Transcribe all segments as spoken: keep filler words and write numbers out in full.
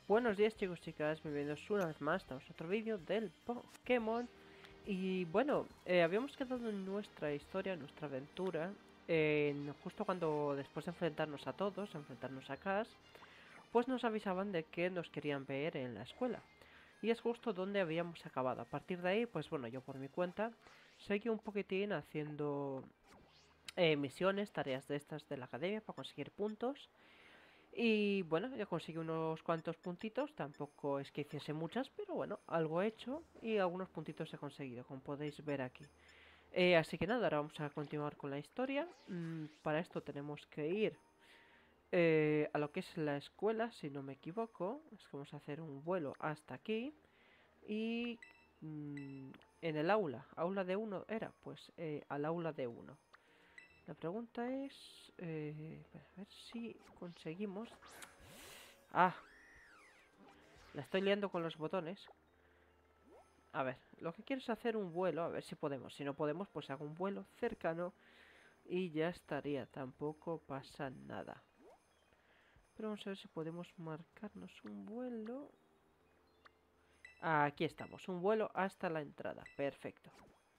Buenos días chicos y chicas, bienvenidos una vez más a otro vídeo del Pokémon. Y bueno, eh, habíamos quedado en nuestra historia, en nuestra aventura, en justo cuando después de enfrentarnos a todos, enfrentarnos a Cass, pues nos avisaban de que nos querían ver en la escuela. Y es justo donde habíamos acabado. A partir de ahí, pues bueno, yo por mi cuenta seguí un poquitín haciendo eh, misiones, tareas de estas de la academia para conseguir puntos. Y bueno, ya conseguí unos cuantos puntitos, tampoco es que hiciese muchas, pero bueno, algo he hecho y algunos puntitos he conseguido, como podéis ver aquí. Eh, así que nada, ahora vamos a continuar con la historia. Mm, para esto tenemos que ir eh, a lo que es la escuela, si no me equivoco. Es que vamos a hacer un vuelo hasta aquí. Y mm, en el aula, aula de uno era, pues eh, al aula de uno. La pregunta es, eh, a ver si conseguimos... Ah, la estoy liando con los botones. A ver, lo que quiero es hacer un vuelo, a ver si podemos. Si no podemos, pues hago un vuelo cercano y ya estaría. Tampoco pasa nada. Pero vamos a ver si podemos marcarnos un vuelo. Aquí estamos, un vuelo hasta la entrada. Perfecto.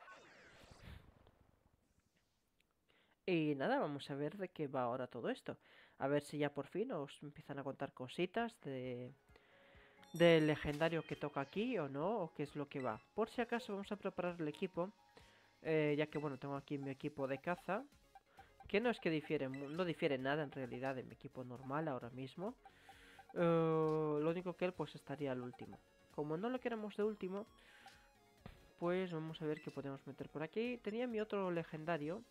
Y nada, vamos a ver de qué va ahora todo esto. A ver si ya por fin os empiezan a contar cositas de... del legendario que toca aquí o no, o qué es lo que va. Por si acaso vamos a preparar el equipo. Eh, ya que bueno, tengo aquí mi equipo de caza, que no es que difiere, no difiere nada en realidad de mi equipo normal ahora mismo. Eh, lo único que él pues estaría al último. Como no lo queremos de último, pues vamos a ver qué podemos meter por aquí. Tenía mi otro legendario.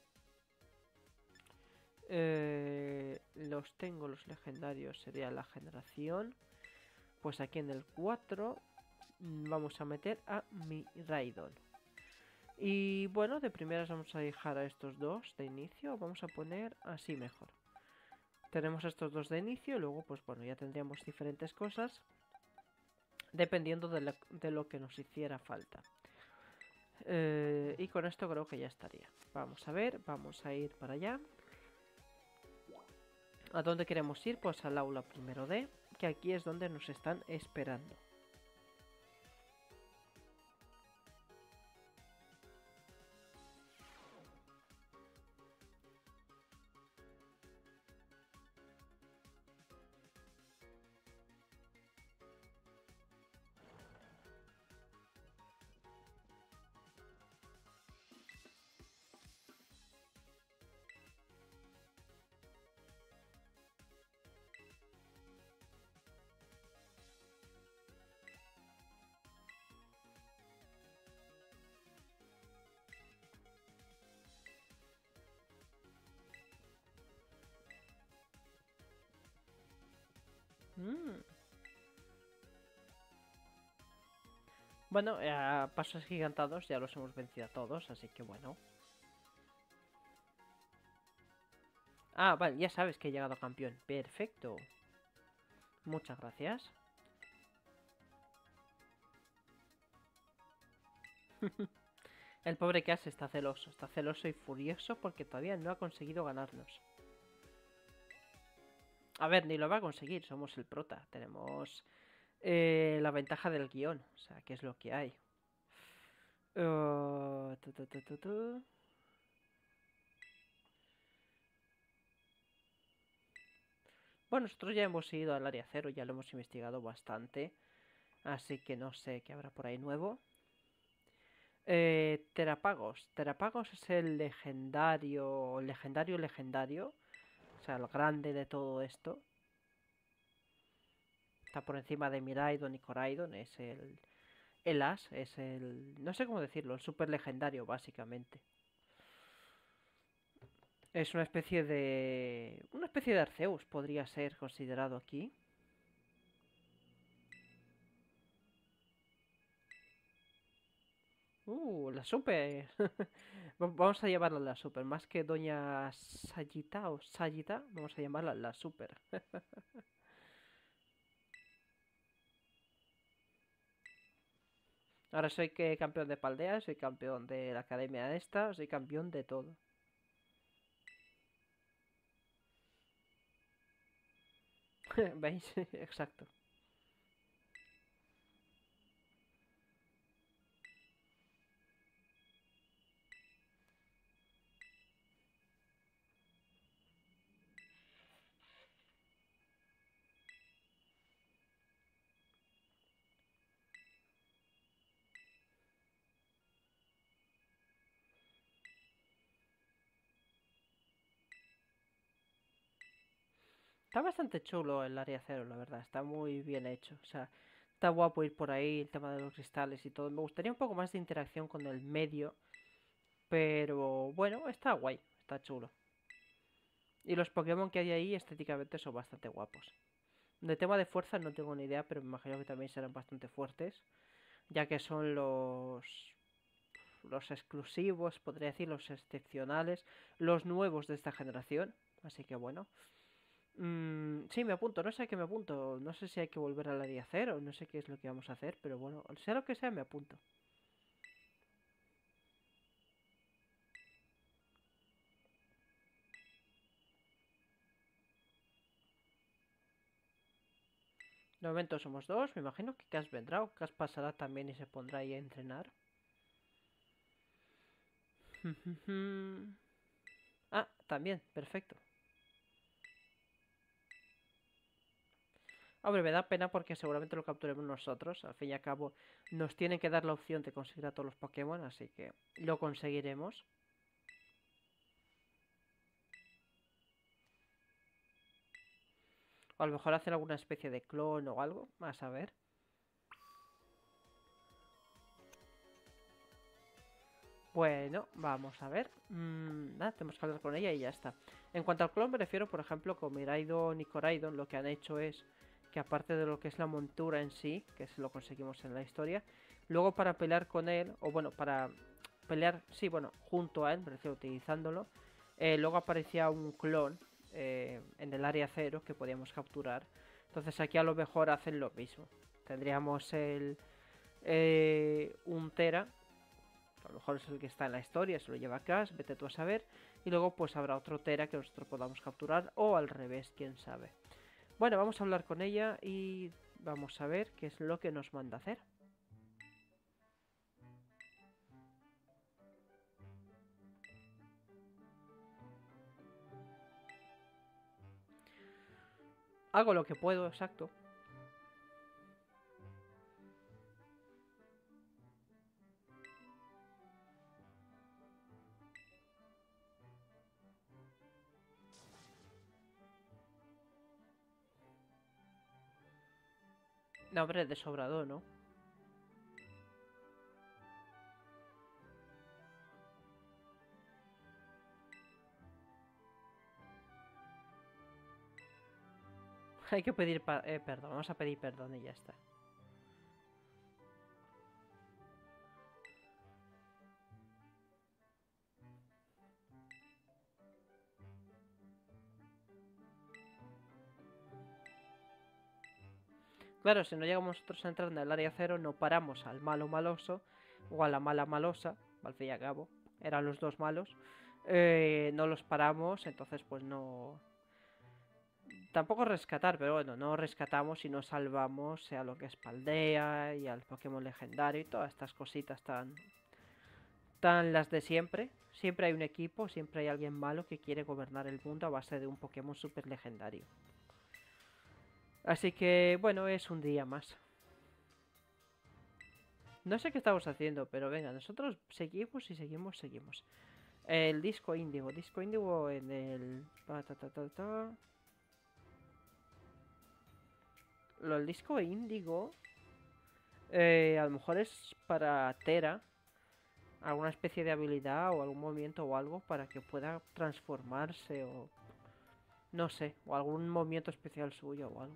Eh, los tengo, los legendarios, sería la generación. Pues aquí en el cuatro vamos a meter a mi Raidon. Y bueno, de primeras vamos a dejar a estos dos de inicio. Vamos a poner así mejor. Tenemos estos dos de inicio y luego pues bueno, ya tendríamos diferentes cosas dependiendo de, la, de lo que nos hiciera falta. Eh, y con esto creo que ya estaría. Vamos a ver, vamos a ir para allá. ¿A dónde queremos ir? Pues al aula primero D, que aquí es donde nos están esperando. Mm. Bueno, a pasos gigantados ya los hemos vencido a todos, así que bueno. Ah, vale, ya sabes que he llegado a campeón. Perfecto. Muchas gracias. El pobre Cass está celoso, está celoso y furioso porque todavía no ha conseguido ganarnos. A ver, ni lo va a conseguir, somos el prota. Tenemos eh, la ventaja del guión, o sea, ¿qué es lo que hay? Uh, tu, tu, tu, tu, tu. Bueno, nosotros ya hemos ido al área cero, ya lo hemos investigado bastante. Así que no sé qué habrá por ahí nuevo. Eh, Terapagos. Terapagos es el legendario, legendario, legendario. O sea, el grande de todo esto. Está por encima de Miraidon y Coraidon. Es el, el as, es el... no sé cómo decirlo, el super legendario, básicamente. Es una especie de... una especie de Arceus, podría ser considerado aquí. Uh, la super. Vamos a llamarla la super. Más que Doña Sayita o Sayita, vamos a llamarla la super. Ahora soy que campeón de Paldea, soy campeón de la academia esta, soy campeón de todo. ¿Veis? Exacto. Está bastante chulo el área cero, la verdad. Está muy bien hecho. O sea, está guapo ir por ahí, el tema de los cristales y todo. Me gustaría un poco más de interacción con el medio. Pero bueno, está guay. Está chulo. Y los Pokémon que hay ahí estéticamente son bastante guapos. De tema de fuerza no tengo ni idea, pero me imagino que también serán bastante fuertes. Ya que son los los exclusivos, podría decir, los excepcionales, los nuevos de esta generación. Así que bueno. Mm, sí, me apunto, no sé a qué me apunto. No sé si hay que volver al área cero, no sé qué es lo que vamos a hacer, pero bueno, sea lo que sea, me apunto. De momento somos dos, me imagino que Cass vendrá o Cass pasará también y se pondrá ahí a entrenar. Ah, también, perfecto. Hombre, me da pena porque seguramente lo capturemos nosotros. Al fin y al cabo, nos tienen que dar la opción de conseguir a todos los Pokémon, así que lo conseguiremos. O a lo mejor hacer alguna especie de clon o algo, a saber. Bueno, vamos a ver. Mm, nada, tenemos que hablar con ella y ya está. En cuanto al clon, me refiero, por ejemplo, con Miraidon y Coraidon, lo que han hecho es que aparte de lo que es la montura en sí, que se lo conseguimos en la historia, luego para pelear con él, o bueno, para pelear, sí, bueno, junto a él, me refiero utilizándolo, eh, luego aparecía un clon eh, en el área cero que podíamos capturar. Entonces aquí a lo mejor hacen lo mismo. Tendríamos el eh, un Tera, a lo mejor es el que está en la historia, se lo lleva a Cash, vete tú a saber. Y luego pues habrá otro Tera que nosotros podamos capturar o al revés, quién sabe. Bueno, vamos a hablar con ella y vamos a ver qué es lo que nos manda hacer. Hago lo que puedo, exacto. No, hombre, de sobrado, ¿no? Hay que pedir eh, perdón, vamos a pedir perdón y ya está. Claro, si no llegamos nosotros a entrar en el área cero, no paramos al malo maloso o a la mala malosa, al fin y al cabo, eran los dos malos. Eh, no los paramos, entonces pues no... Tampoco rescatar, pero bueno, no rescatamos y no salvamos a lo que es Paldea y al Pokémon legendario y todas estas cositas tan, tan las de siempre. Siempre hay un equipo, siempre hay alguien malo que quiere gobernar el mundo a base de un Pokémon super legendario. Así que, bueno, es un día más. No sé qué estamos haciendo, pero venga, nosotros seguimos y seguimos, seguimos. El disco índigo, disco índigo en el... Ta, ta, ta, ta, ta. Lo del disco índigo... Eh, a lo mejor es para Tera. Alguna especie de habilidad o algún movimiento o algo para que pueda transformarse o... No sé, o algún movimiento especial suyo o algo.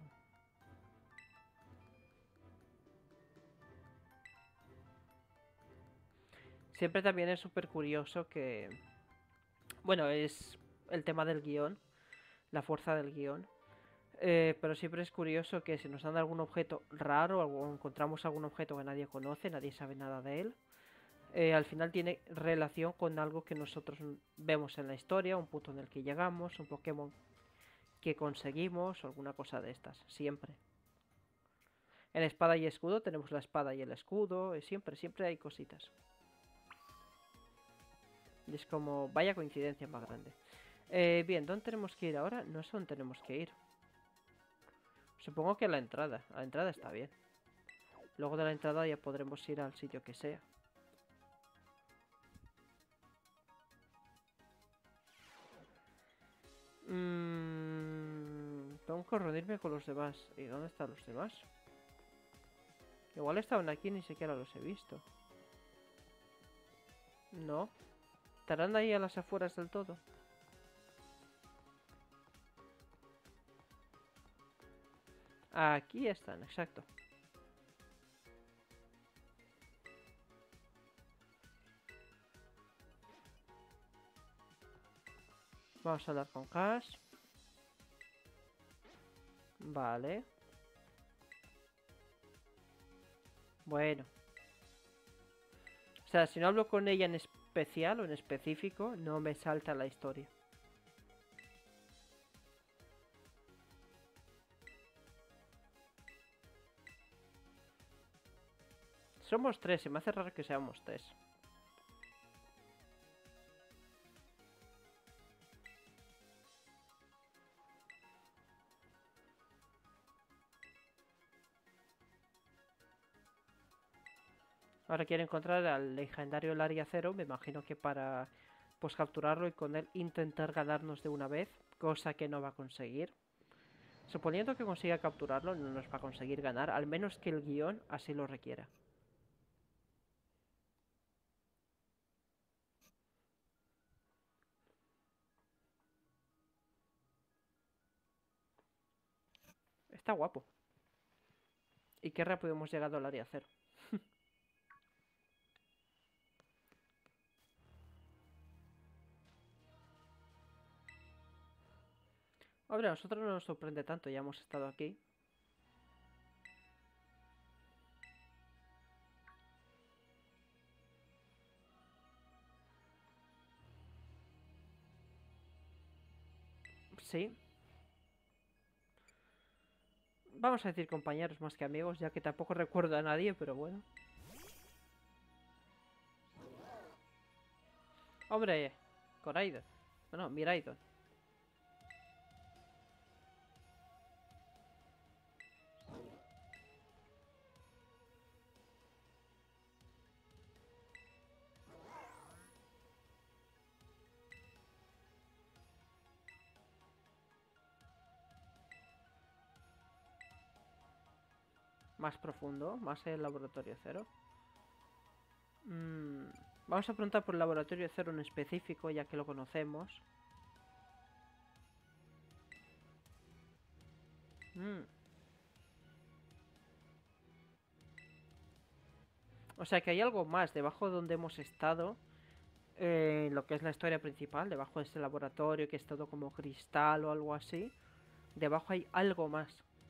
Siempre también es súper curioso que... Bueno, es el tema del guión, la fuerza del guión. Eh, pero siempre es curioso que si nos dan algún objeto raro o encontramos algún objeto que nadie conoce, nadie sabe nada de él, eh, al final tiene relación con algo que nosotros vemos en la historia, un punto en el que llegamos, un Pokémon que conseguimos o alguna cosa de estas, siempre. En espada y escudo tenemos la espada y el escudo, y siempre, siempre hay cositas. Y es como, vaya coincidencia más grande. Eh, bien, ¿dónde tenemos que ir ahora? No sé dónde tenemos que ir. Supongo que a la entrada. A la entrada está bien. Luego de la entrada ya podremos ir al sitio que sea. Mm, Tengo que reunirme con los demás. ¿Y dónde están los demás? Igual estaban aquí y ni siquiera los he visto. No. ¿Estarán ahí a las afueras del todo? Aquí están, exacto. Vamos a hablar con Cash. Vale. Bueno. O sea, si no hablo con ella en especial o en específico, no me salta la historia. Somos tres, y me hace raro que seamos tres. Ahora quiero encontrar al legendario Laria Cero, me imagino que para pues capturarlo y con él intentar ganarnos de una vez, cosa que no va a conseguir. Suponiendo que consiga capturarlo, no nos va a conseguir ganar, al menos que el guión así lo requiera. Está guapo. Y qué rápido hemos llegado al área cero. Hombre, a nosotros no nos sorprende tanto, ya hemos estado aquí. Sí. Vamos a decir compañeros más que amigos, ya que tampoco recuerdo a nadie, pero bueno. Hombre, Coraidon. No, no, Miraidon. Más profundo, más el laboratorio cero. Mm, vamos a preguntar por el laboratorio cero en específico, ya que lo conocemos. Mm. O sea que hay algo más debajo de donde hemos estado. Eh, lo que es la historia principal, debajo de ese laboratorio que es todo como cristal o algo así. Debajo hay algo más.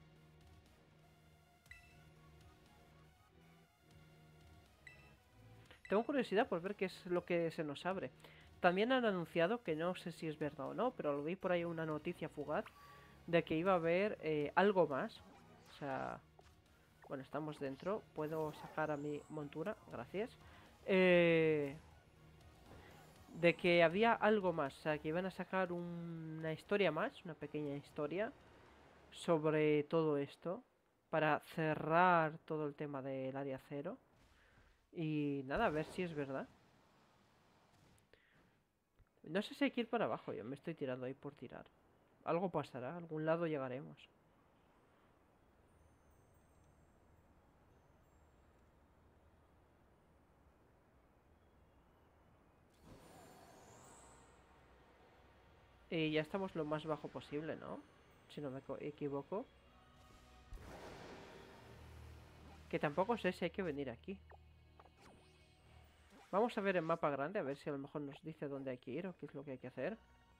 Tengo curiosidad por ver qué es lo que se nos abre. También han anunciado, que no sé si es verdad o no, pero lo vi por ahí una noticia fugaz, de que iba a haber eh, algo más. O sea, bueno, estamos dentro. Puedo sacar a mi montura, gracias. Eh, de que había algo más, o sea, que iban a sacar un- una historia más, una pequeña historia sobre todo esto, para cerrar todo el tema del área cero. Y nada, a ver si es verdad. No sé si hay que ir para abajo, yo me estoy tirando ahí por tirar. Algo pasará, a algún lado llegaremos. Y ya estamos lo más bajo posible, ¿no? Si no me equivoco. Que tampoco sé si hay que venir aquí. Vamos a ver el mapa grande, a ver si a lo mejor nos dice dónde hay que ir o qué es lo que hay que hacer.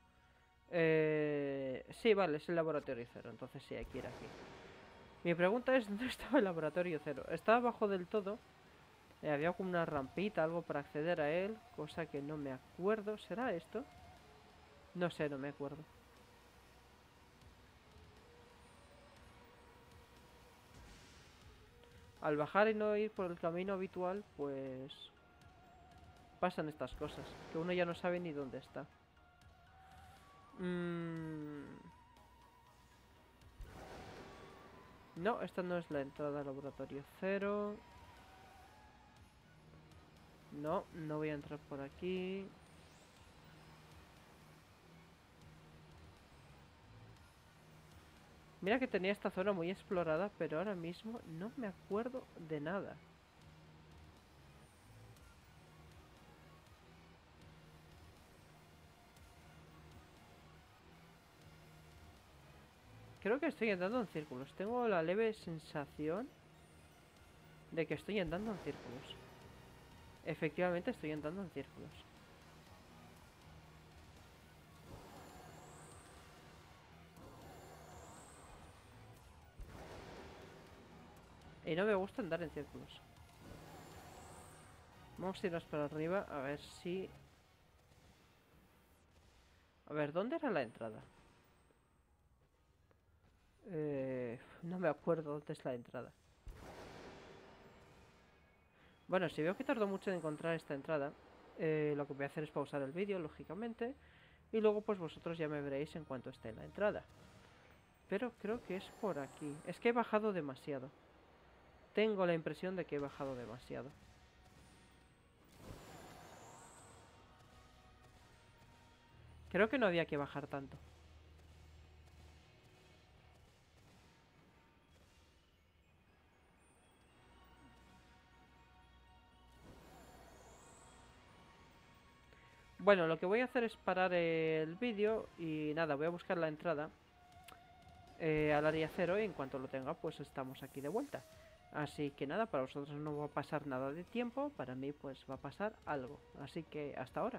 Eh... Sí, vale, es el laboratorio cero, entonces sí, hay que ir aquí. Mi pregunta es, ¿dónde estaba el laboratorio cero? Estaba abajo del todo. Eh, había como una rampita, algo para acceder a él, cosa que no me acuerdo. ¿Será esto? No sé, no me acuerdo. Al bajar y no ir por el camino habitual, pues pasan estas cosas, que uno ya no sabe ni dónde está. Mm... No, esta no es la entrada al laboratorio cero. No, no voy a entrar por aquí. Mira que tenía esta zona muy explorada, pero ahora mismo no me acuerdo de nada. Creo que estoy andando en círculos. Tengo la leve sensación de que estoy andando en círculos. Efectivamente estoy andando en círculos. Y no me gusta andar en círculos. Vamos a irnos para arriba a ver si... A ver, ¿dónde era la entrada? Eh, no me acuerdo dónde es la entrada. Bueno, si veo que tardó mucho en encontrar esta entrada, eh, lo que voy a hacer es pausar el vídeo, lógicamente, y luego pues vosotros ya me veréis en cuanto esté la entrada. Pero creo que es por aquí. Es que he bajado demasiado. Tengo la impresión de que he bajado demasiado. Creo que no había que bajar tanto. Bueno, lo que voy a hacer es parar el vídeo y nada, voy a buscar la entrada eh, al área cero y en cuanto lo tenga pues estamos aquí de vuelta. Así que nada, para vosotros no va a pasar nada de tiempo, para mí pues va a pasar algo. Así que hasta ahora.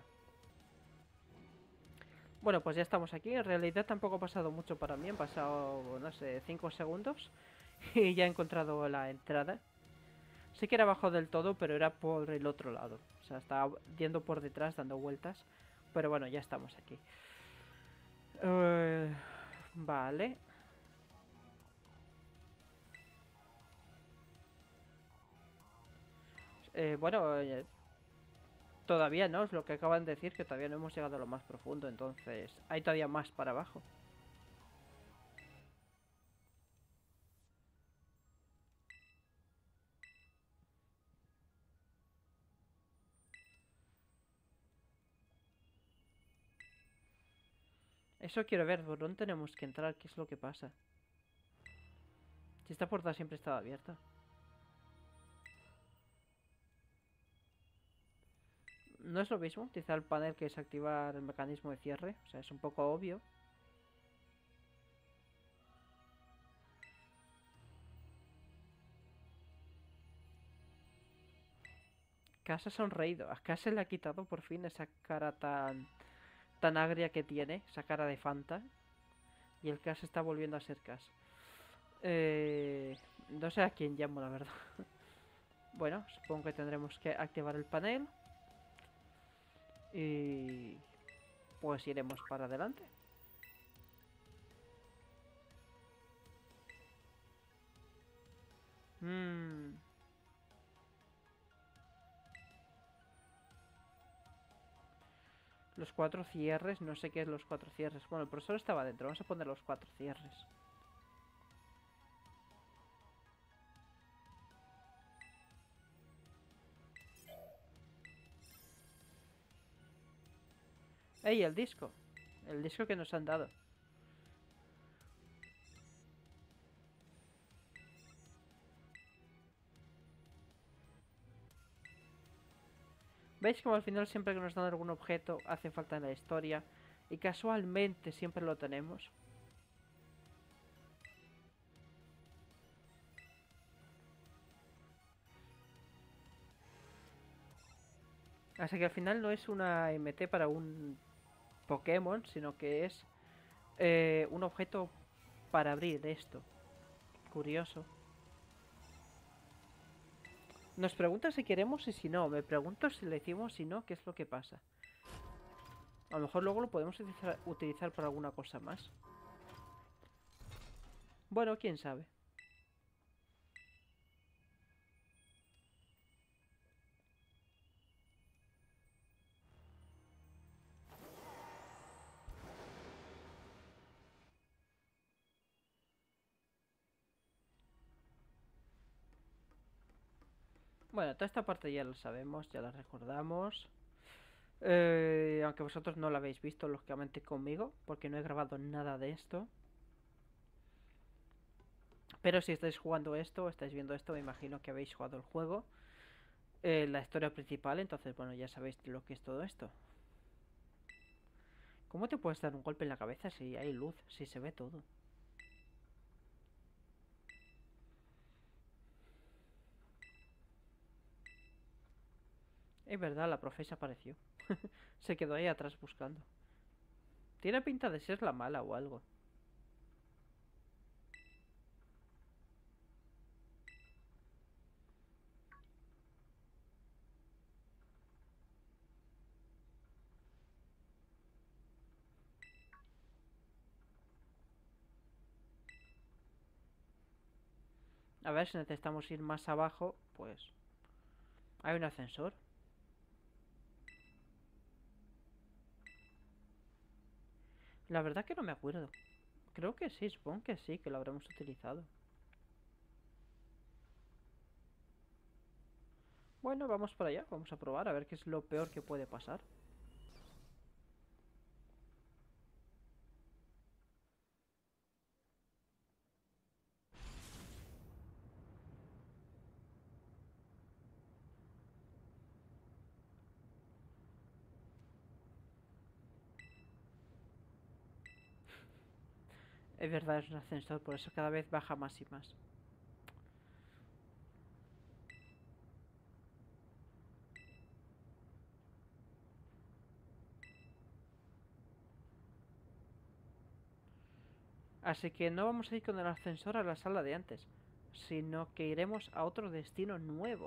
Bueno, pues ya estamos aquí. En realidad tampoco ha pasado mucho para mí, han pasado, no sé, cinco segundos y ya he encontrado la entrada. Sí que era abajo del todo, pero era por el otro lado. O sea, estaba yendo por detrás, dando vueltas. Pero bueno, ya estamos aquí. Uh, vale. Eh, bueno, eh, todavía no, es lo que acaban de decir, que todavía no hemos llegado a lo más profundo. Entonces, hay todavía más para abajo. Eso quiero ver, ¿por dónde tenemos que entrar? ¿Qué es lo que pasa? Si esta puerta siempre estaba abierta. No es lo mismo utilizar el panel que desactivar el mecanismo de cierre. O sea, es un poco obvio. Cas ha sonreído. A Cas se le ha quitado por fin esa cara tan, tan agria que tiene. Esa cara de Fanta. Y el Cas está volviendo a ser Cas. Eh, no sé a quién llamo, la verdad. Bueno, supongo que tendremos que activar el panel. Y pues iremos para adelante. Mmm... Los cuatro cierres, no sé qué es los cuatro cierres. Bueno, el profesor estaba dentro, vamos a poner los cuatro cierres. ¡Ey, el disco! El disco que nos han dado. ¿Veis como al final siempre que nos dan algún objeto hace falta en la historia? Y casualmente siempre lo tenemos. Así que al final no es una M T para un Pokémon, sino que es eh, un objeto para abrir esto. Curioso. Nos pregunta si queremos y si no. Me pregunto si le decimos si no, qué es lo que pasa. A lo mejor luego lo podemos utilizar, utilizar para alguna cosa más. Bueno, quién sabe. Bueno, toda esta parte ya la sabemos, ya la recordamos. Eh, aunque vosotros no la habéis visto, lógicamente, conmigo, porque no he grabado nada de esto. Pero si estáis jugando esto, estáis viendo esto, me imagino que habéis jugado el juego, eh, la historia principal, entonces bueno, ya sabéis lo que es todo esto. ¿Cómo te puedes dar un golpe en la cabeza si hay luz, si se ve todo? Es verdad, la profesa apareció. Se quedó ahí atrás buscando. Tiene pinta de ser la mala o algo. A ver si necesitamos ir más abajo, pues... Hay un ascensor. La verdad que no me acuerdo. Creo que sí, supongo que sí, que lo habremos utilizado. Bueno, vamos para allá, vamos a probar a ver qué es lo peor que puede pasar. Es verdad, es un ascensor, por eso cada vez baja más y más. Así que no vamos a ir con el ascensor a la sala de antes, sino que iremos a otro destino nuevo.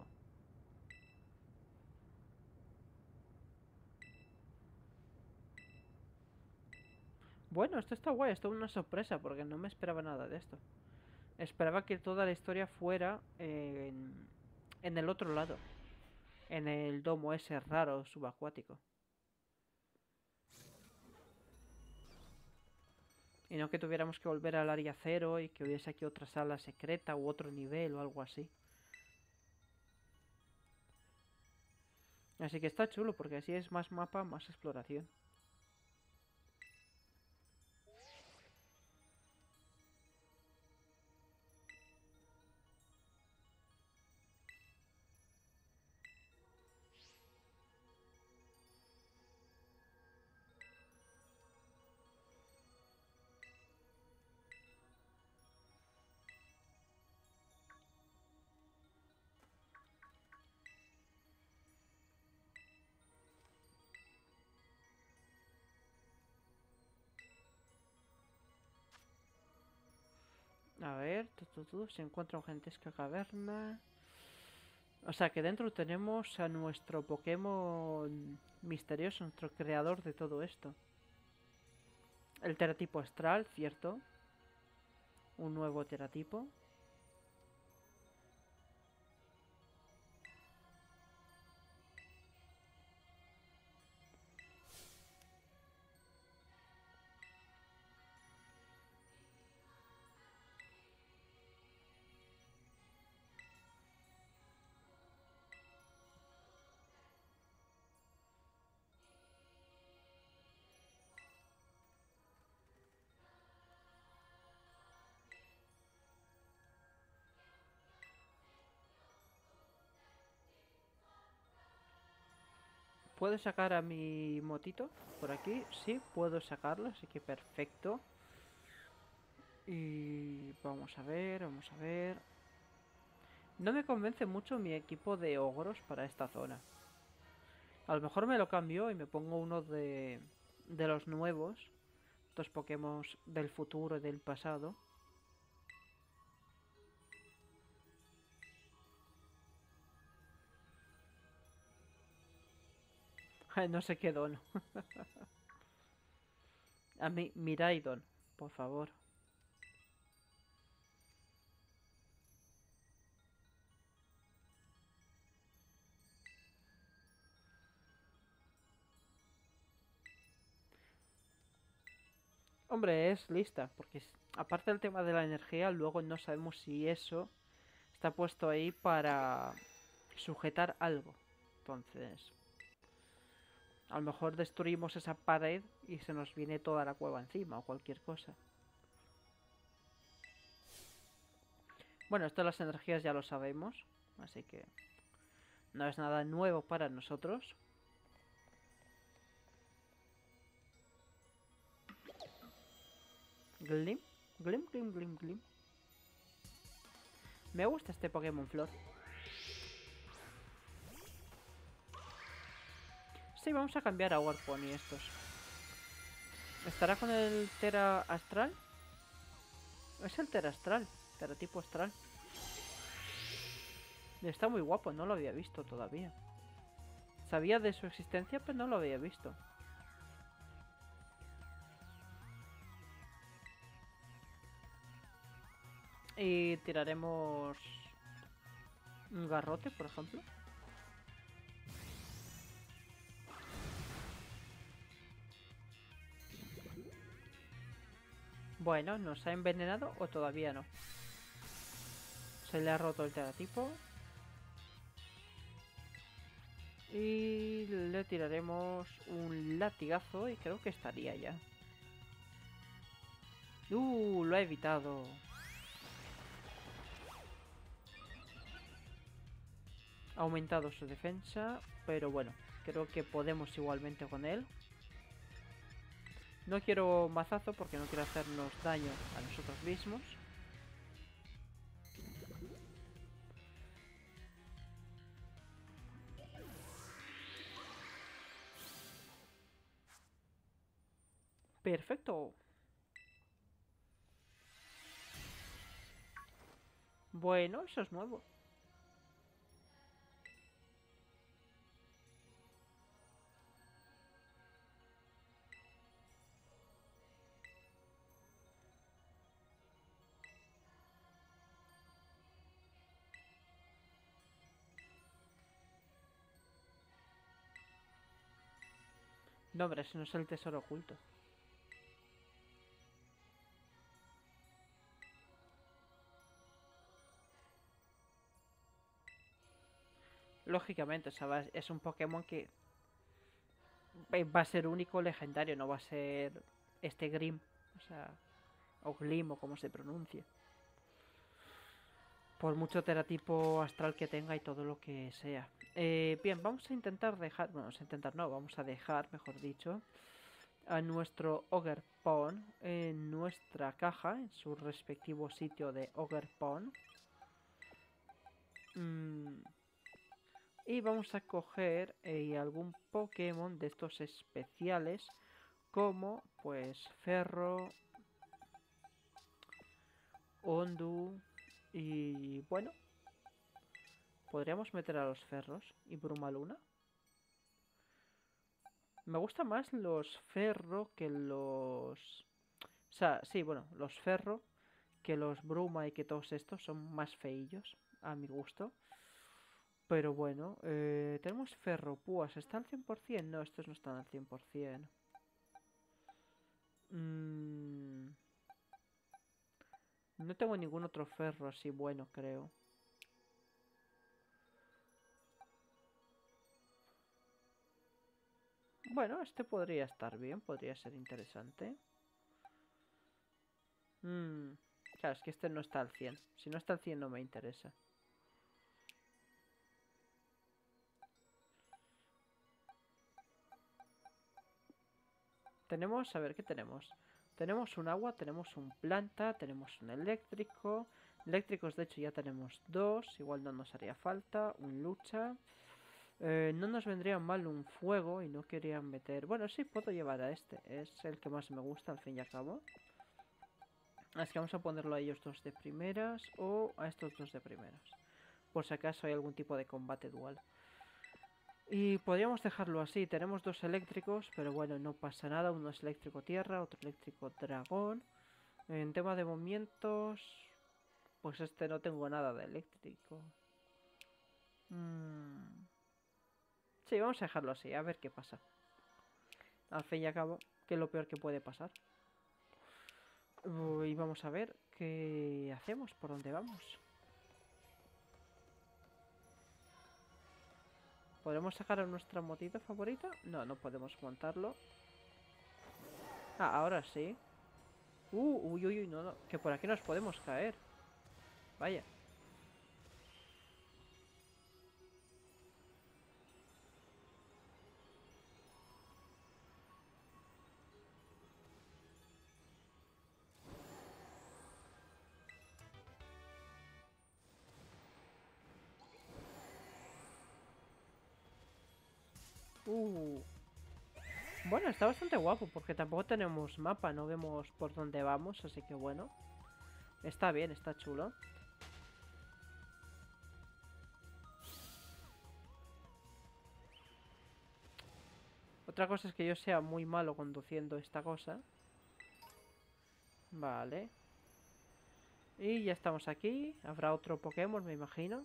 Bueno, esto está guay, esto es una sorpresa porque no me esperaba nada de esto. Esperaba que toda la historia fuera en, en el otro lado, en el domo ese raro subacuático. Y no que tuviéramos que volver al área cero y que hubiese aquí otra sala secreta u otro nivel o algo así. Así que está chulo porque así es más mapa, más exploración. A ver, tu, tu, tu, se encuentra una gigantesca caverna. O sea que dentro tenemos a nuestro Pokémon misterioso, nuestro creador de todo esto. El teratipo astral, cierto. Un nuevo teratipo. ¿Puedo sacar a mi motito por aquí? Sí, puedo sacarlo, así que perfecto. Y vamos a ver, vamos a ver. No me convence mucho mi equipo de ogros para esta zona. A lo mejor me lo cambio y me pongo uno de, de los nuevos. Dos Pokémon del futuro y del pasado. No sé qué don. A mí, Miraidon, por favor. Hombre, es lista, porque aparte del tema de la energía, luego no sabemos si eso está puesto ahí para sujetar algo. Entonces, a lo mejor destruimos esa pared y se nos viene toda la cueva encima o cualquier cosa. Bueno, esto de las energías ya lo sabemos, así que no es nada nuevo para nosotros. Glim, glim, glim, glim, glim. Me gusta este Pokémon Flor. Sí, vamos a cambiar a Warpony estos. ¿Estará con el Tera Astral? Es el Tera Astral, Teratipo Astral. Está muy guapo, no lo había visto todavía. Sabía de su existencia, pero no lo había visto. Y tiraremos un garrote, por ejemplo. Bueno, ¿nos ha envenenado o todavía no? Se le ha roto el teratipo. Y le tiraremos un latigazo y creo que estaría ya. Uh, lo ha evitado. Ha aumentado su defensa, pero bueno, creo que podemos igualmente con él. No quiero mazazo porque no quiero hacernos daño a nosotros mismos. Perfecto. Bueno, eso es nuevo. No, hombre, ese no es el tesoro oculto. Lógicamente, ¿sabes? Es un Pokémon que va a ser único, legendario, no va a ser este Grim, o sea, o Glim o como se pronuncia. Por mucho teratipo astral que tenga y todo lo que sea. Eh, bien, vamos a intentar dejar, bueno, vamos a intentar no, vamos a dejar, mejor dicho, a nuestro Ogerpon en nuestra caja, en su respectivo sitio de Ogerpon. Mm, y vamos a coger eh, algún Pokémon de estos especiales, como pues Ferro, Ondu y bueno, podríamos meter a los Ferros y Brumaluna. Me gustan más los Ferro que los... O sea, sí, bueno, los Ferro que los Bruma y que todos estos son más feillos, a mi gusto. Pero bueno, eh, tenemos Ferro, Púas, ¿está al cien por cien? No, estos no están al cien por cien. Mm, no tengo ningún otro Ferro así bueno, creo. Bueno, este podría estar bien, podría ser interesante. Mm, claro, es que este no está al cien. Si no está al cien no me interesa. Tenemos, a ver, ¿qué tenemos? Tenemos un agua, tenemos un planta, tenemos un eléctrico. Eléctricos, de hecho, ya tenemos dos. Igual no nos haría falta. Un lucha. Eh, no nos vendría mal un fuego y no querían meter... Bueno, sí, puedo llevar a este. Es el que más me gusta, al fin y al cabo. Así que vamos a ponerlo a ellos dos de primeras o a estos dos de primeras. Por si acaso hay algún tipo de combate dual. Y podríamos dejarlo así. Tenemos dos eléctricos, pero bueno, no pasa nada. Uno es eléctrico tierra, otro eléctrico dragón. En tema de movimientos, pues este no tengo nada de eléctrico. Mm. Sí, vamos a dejarlo así, a ver qué pasa. Al fin y al cabo, que es lo peor que puede pasar. Uh, y vamos a ver qué hacemos, por dónde vamos. ¿Podemos sacar a nuestra motito favorita? No, no podemos montarlo. Ah, ahora sí. Uh, uy, uy, uy, no, no. Que por aquí nos podemos caer. Vaya. Uh. Bueno, está bastante guapo porque tampoco tenemos mapa, no vemos por dónde vamos, así que bueno. Está bien, está chulo. Otra cosa es que yo sea muy malo conduciendo esta cosa. Vale. Y ya estamos aquí. Habrá otro Pokémon, me imagino.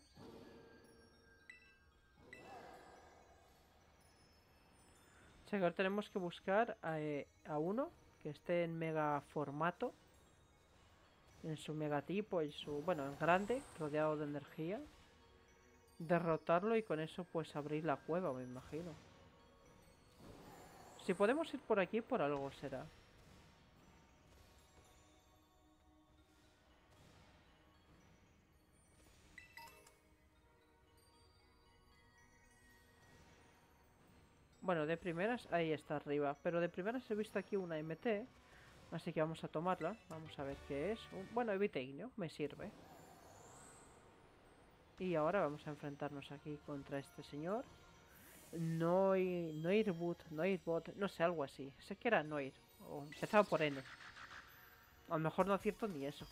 O sea que ahora tenemos que buscar a, eh, a uno que esté en mega formato. En su megatipo, en su... Bueno, en grande, rodeado de energía. Derrotarlo y con eso pues abrir la cueva, me imagino. Si podemos ir por aquí, por algo será. Bueno, de primeras, ahí está arriba. Pero de primeras he visto aquí una M T. Así que vamos a tomarla. Vamos a ver qué es. Un- Bueno, Eviteignio, me sirve. Y ahora vamos a enfrentarnos aquí contra este señor. Noir, Noirbot, Noirbot, no sé, algo así. Sé que era Noir. O empezaba por N. A lo mejor no acierto ni eso.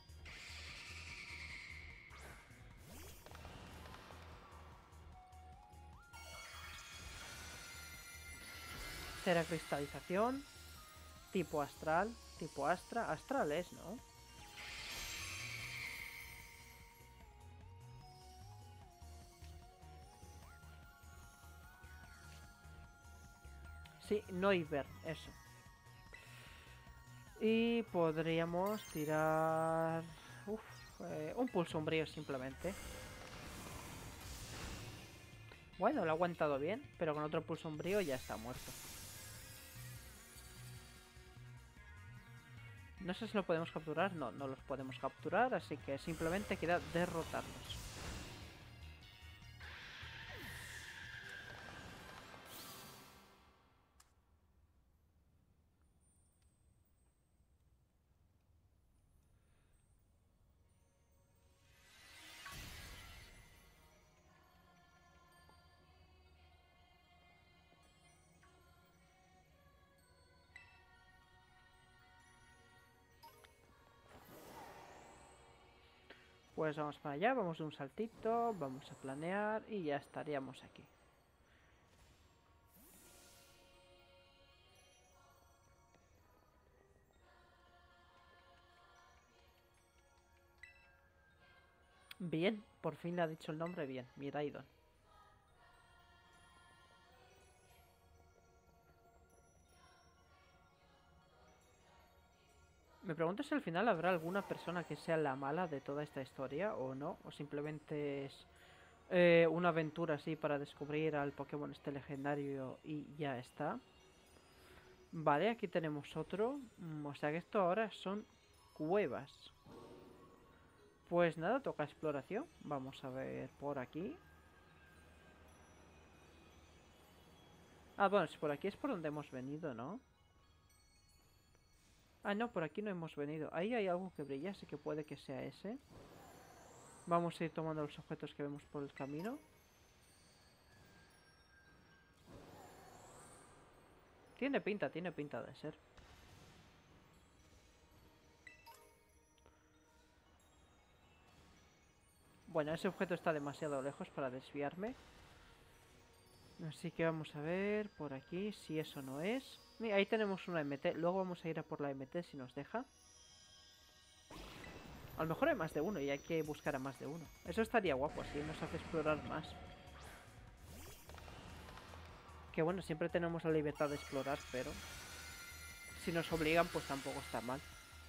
Cera cristalización. Tipo astral. Tipo astra. Astral es, ¿no? Sí, Noivern, eso. Y podríamos tirar... Uf, eh, un pulso umbrío simplemente. Bueno, lo ha aguantado bien, pero con otro pulso umbrío ya está muerto. No sé si lo podemos capturar. No, no los podemos capturar, así que simplemente queda derrotarlos. Pues vamos para allá, vamos de un saltito, vamos a planear y ya estaríamos aquí. Bien, por fin le ha dicho el nombre bien, Miraidon. Me pregunto si al final habrá alguna persona que sea la mala de toda esta historia o no, o simplemente es eh, una aventura así para descubrir al Pokémon este legendario y ya está. Vale, aquí tenemos otro. Mm, O sea que esto ahora son cuevas. Pues nada, toca exploración. Vamos a ver por aquí. Ah, bueno, si por aquí es por donde hemos venido, ¿no? Ah, no, por aquí no hemos venido. Ahí hay algo que brilla, así que puede que sea ese. Vamos a ir tomando los objetos que vemos por el camino. Tiene pinta, tiene pinta de ser. Bueno, ese objeto está demasiado lejos para desviarme. Así que vamos a ver por aquí si eso no es. Mira, ahí tenemos una M T. Luego vamos a ir a por la M T si nos deja. A lo mejor hay más de uno y hay que buscar a más de uno. Eso estaría guapo, así nos hace explorar más. Que bueno, siempre tenemos la libertad de explorar, pero si nos obligan, pues tampoco está mal.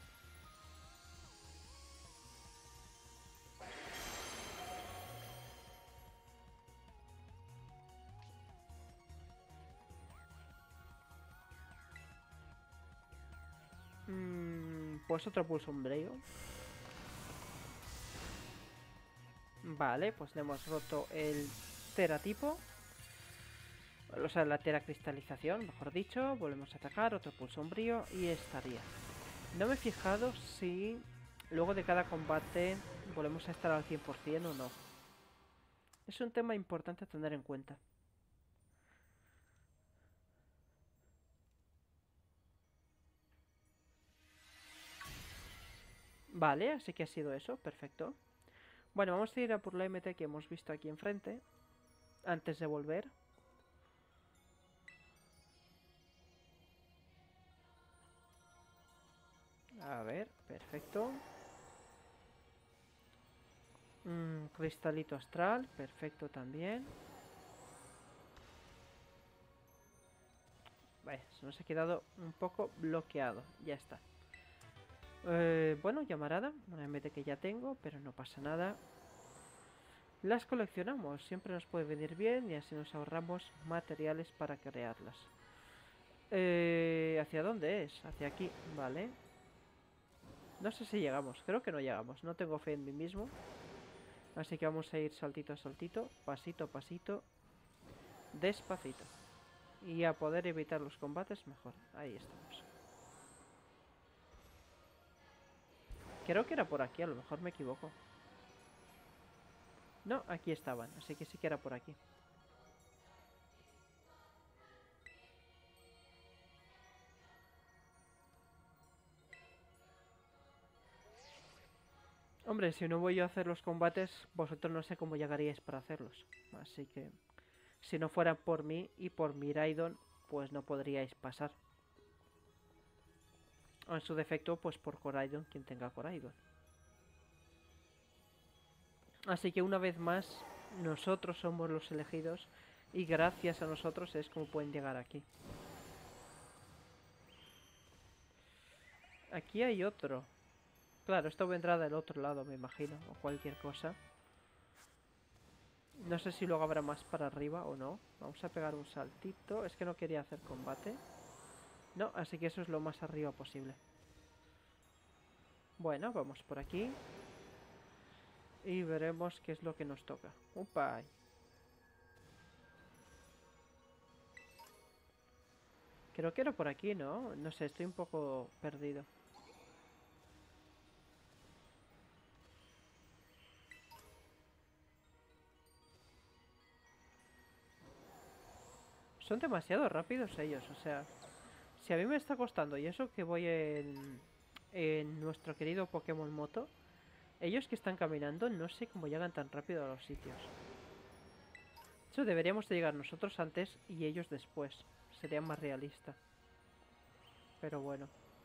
Mm, pues otro pulso umbreo. Vale, pues le hemos roto el teratipo. O sea, la teracristalización, mejor dicho. Volvemos a atacar, otro pulso umbrío y estaría. No me he fijado si luego de cada combate volvemos a estar al cien por cien o no. Es un tema importante a tener en cuenta. Vale, así que ha sido eso, perfecto. Bueno, vamos a ir a por la M T que hemos visto aquí enfrente, antes de volver. A ver, perfecto. Mm, cristalito astral, perfecto también. Vale, se nos ha quedado un poco bloqueado, ya está. Eh, bueno, llamarada, una M T que ya tengo, pero no pasa nada. Las coleccionamos, siempre nos puede venir bien y así nos ahorramos materiales para crearlas. Eh, ¿Hacia dónde es? Hacia aquí, vale. No sé si llegamos, creo que no llegamos, no tengo fe en mí mismo. Así que vamos a ir saltito a saltito, pasito a pasito, despacito. Y a poder evitar los combates mejor. Ahí estamos. Creo que era por aquí, a lo mejor me equivoco. No, aquí estaban, así que sí que era por aquí. Hombre, si no voy yo a hacer los combates, vosotros no sé cómo llegaríais para hacerlos. Así que, si no fuera por mí y por Miraidon, pues no podríais pasar. O en su defecto, pues por Coraidon, quien tenga Coraidon. Así que una vez más, nosotros somos los elegidos y gracias a nosotros es como pueden llegar aquí. Aquí hay otro. Claro, esto vendrá del otro lado, me imagino, o cualquier cosa. No sé si luego habrá más para arriba o no. Vamos a pegar un saltito. Es que no quería hacer combate. No, así que eso es lo más arriba posible. Bueno, vamos por aquí. Y veremos qué es lo que nos toca. ¡Upa! Creo que era por aquí, ¿no? No sé, estoy un poco perdido. Son demasiado rápidos ellos, o sea... Si a mí me está costando, y eso que voy en, en nuestro querido Pokémon Moto, ellos que están caminando, no sé cómo llegan tan rápido a los sitios. Eso deberíamos de llegar nosotros antes y ellos después. Sería más realista. Pero bueno.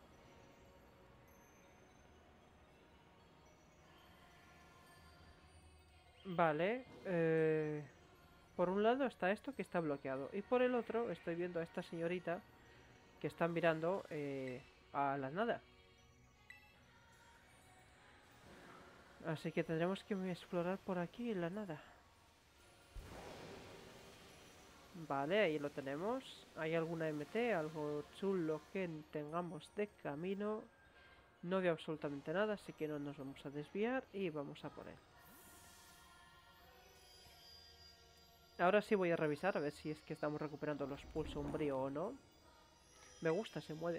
Vale. Eh, por un lado está esto que está bloqueado. Y por el otro estoy viendo a esta señorita que está mirando eh, a la nada. Así que tendremos que explorar por aquí la nada. Vale, ahí lo tenemos. ¿Hay alguna M T? Algo chulo que tengamos de camino. No veo absolutamente nada, así que no nos vamos a desviar y vamos a por él. Ahora sí voy a revisar a ver si es que estamos recuperando los pulso umbrío o no. Me gusta, se mueve.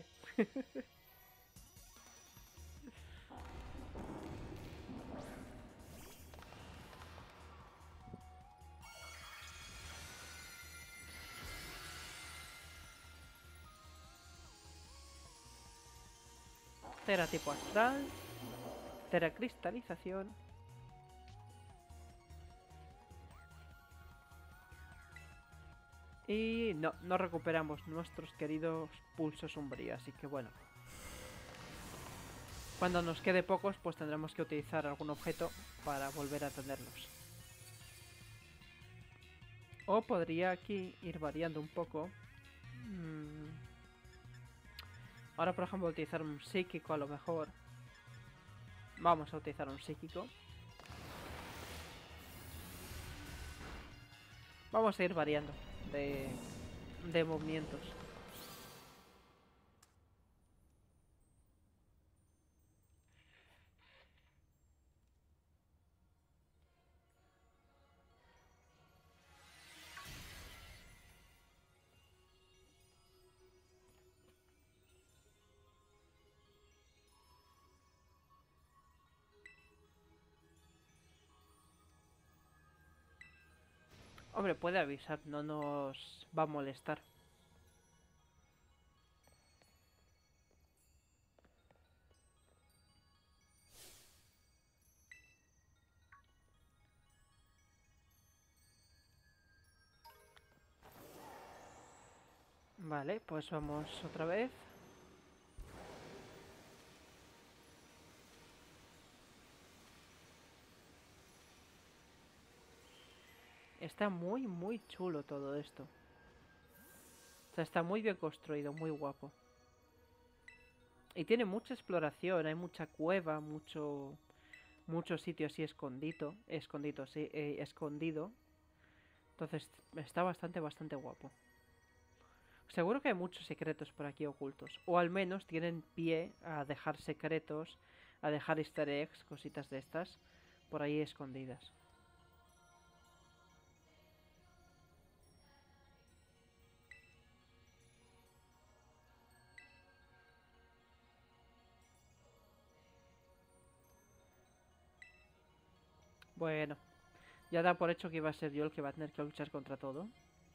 Tera tipo astral. Tera cristalización. Y no, no recuperamos nuestros queridos pulsos umbrío, así que bueno. Cuando nos quede pocos, pues tendremos que utilizar algún objeto para volver a tenerlos. O podría aquí ir variando un poco. Mm. Ahora, por ejemplo, utilizar un psíquico a lo mejor. Vamos a utilizar un psíquico. Vamos a ir variando de, de movimientos. Hombre, puede avisar, no nos va a molestar. Vale, pues vamos otra vez. Está muy, muy chulo todo esto. O sea, está muy bien construido, muy guapo. Y tiene mucha exploración, hay mucha cueva, mucho mucho sitio así escondido, escondido, sí, eh, escondido. Entonces está bastante, bastante guapo. Seguro que hay muchos secretos por aquí ocultos. O al menos tienen pie a dejar secretos, a dejar easter eggs, cositas de estas, por ahí escondidas. Bueno, ya da por hecho que iba a ser yo el que va a tener que luchar contra todo.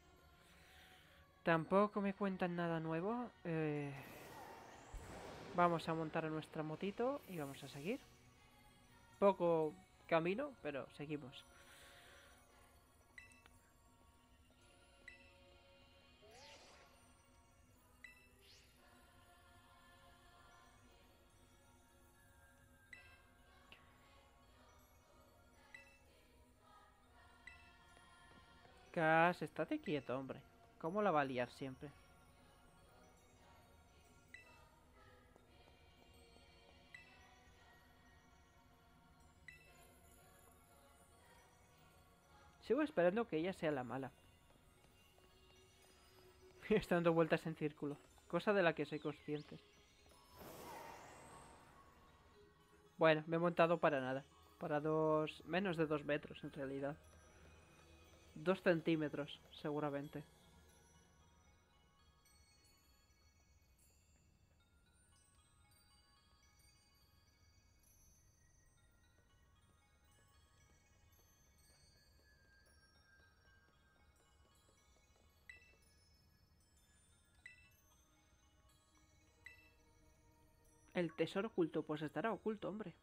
Tampoco me cuentan nada nuevo. Eh, vamos a montar a nuestra motito y vamos a seguir. Poco camino, pero seguimos. Cas, estate quieto, hombre. ¿Cómo la va a liar siempre? Sigo esperando que ella sea la mala. Está dando vueltas en círculo. Cosa de la que soy consciente. Bueno, me he montado para nada. Para dos... menos de dos metros, en realidad. Dos centímetros, seguramente. El tesoro oculto, pues estará oculto, hombre.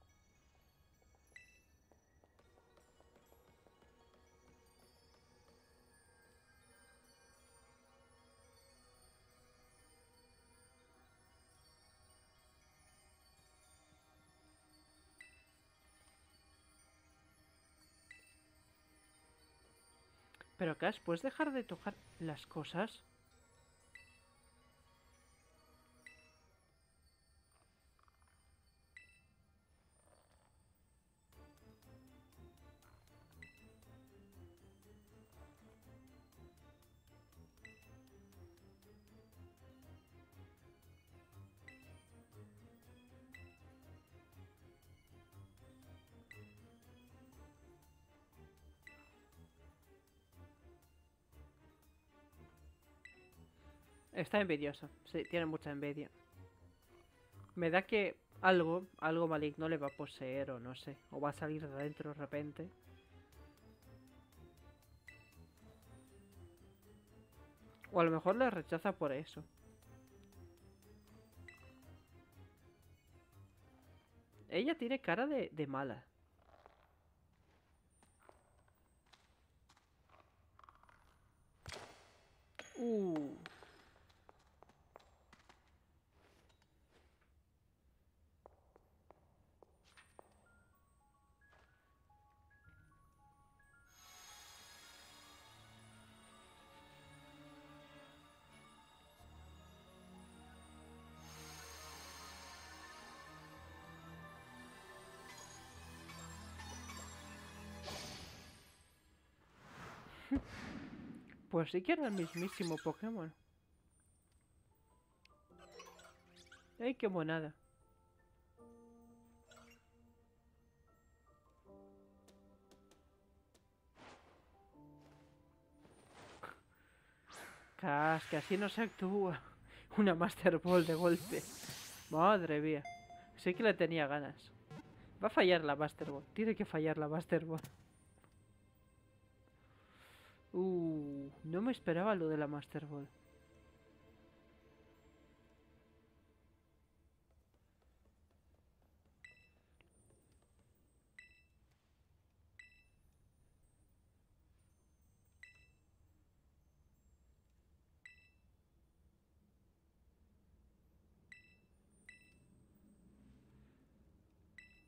Pero Cash, ¿puedes dejar de tocar las cosas? Está envidiosa. Sí, tiene mucha envidia. Me da que algo, algo maligno le va a poseer o no sé. O va a salir de adentro de repente. O a lo mejor la rechaza por eso. Ella tiene cara de, de mala. Uh. Pues sí que era el mismísimo Pokémon. ¡Ay, qué monada! Cas, que así no se actúa. Una Master Ball de golpe. Madre mía. Sí que le tenía ganas. Va a fallar la Master Ball. Tiene que fallar la Master Ball. Uh, no me esperaba lo de la Master Ball.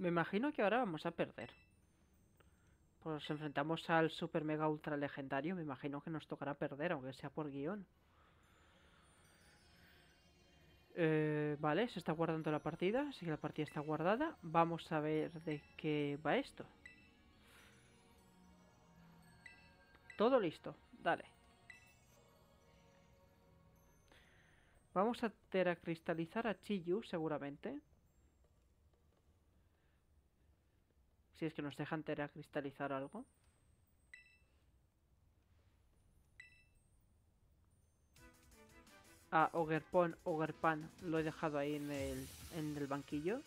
Me imagino que ahora vamos a perder. Pues nos enfrentamos al super mega ultra legendario. Me imagino que nos tocará perder, aunque sea por guión. Eh, vale, se está guardando la partida, así que la partida está guardada. Vamos a ver de qué va esto. Todo listo, dale. Vamos a teracristalizar a Chiyu, seguramente. Si es que nos dejan teracristalizar algo. Ah, Ogerpon, Ogerpan, lo he dejado ahí en el, en el banquillo.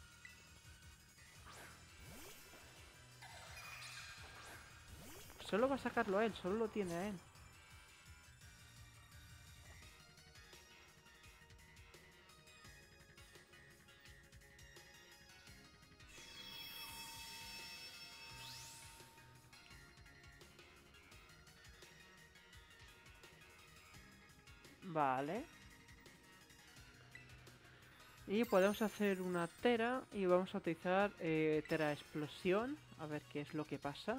Solo va a sacarlo a él, solo lo tiene a él. Vale. Y podemos hacer una Tera y vamos a utilizar eh, Tera Explosión. A ver qué es lo que pasa.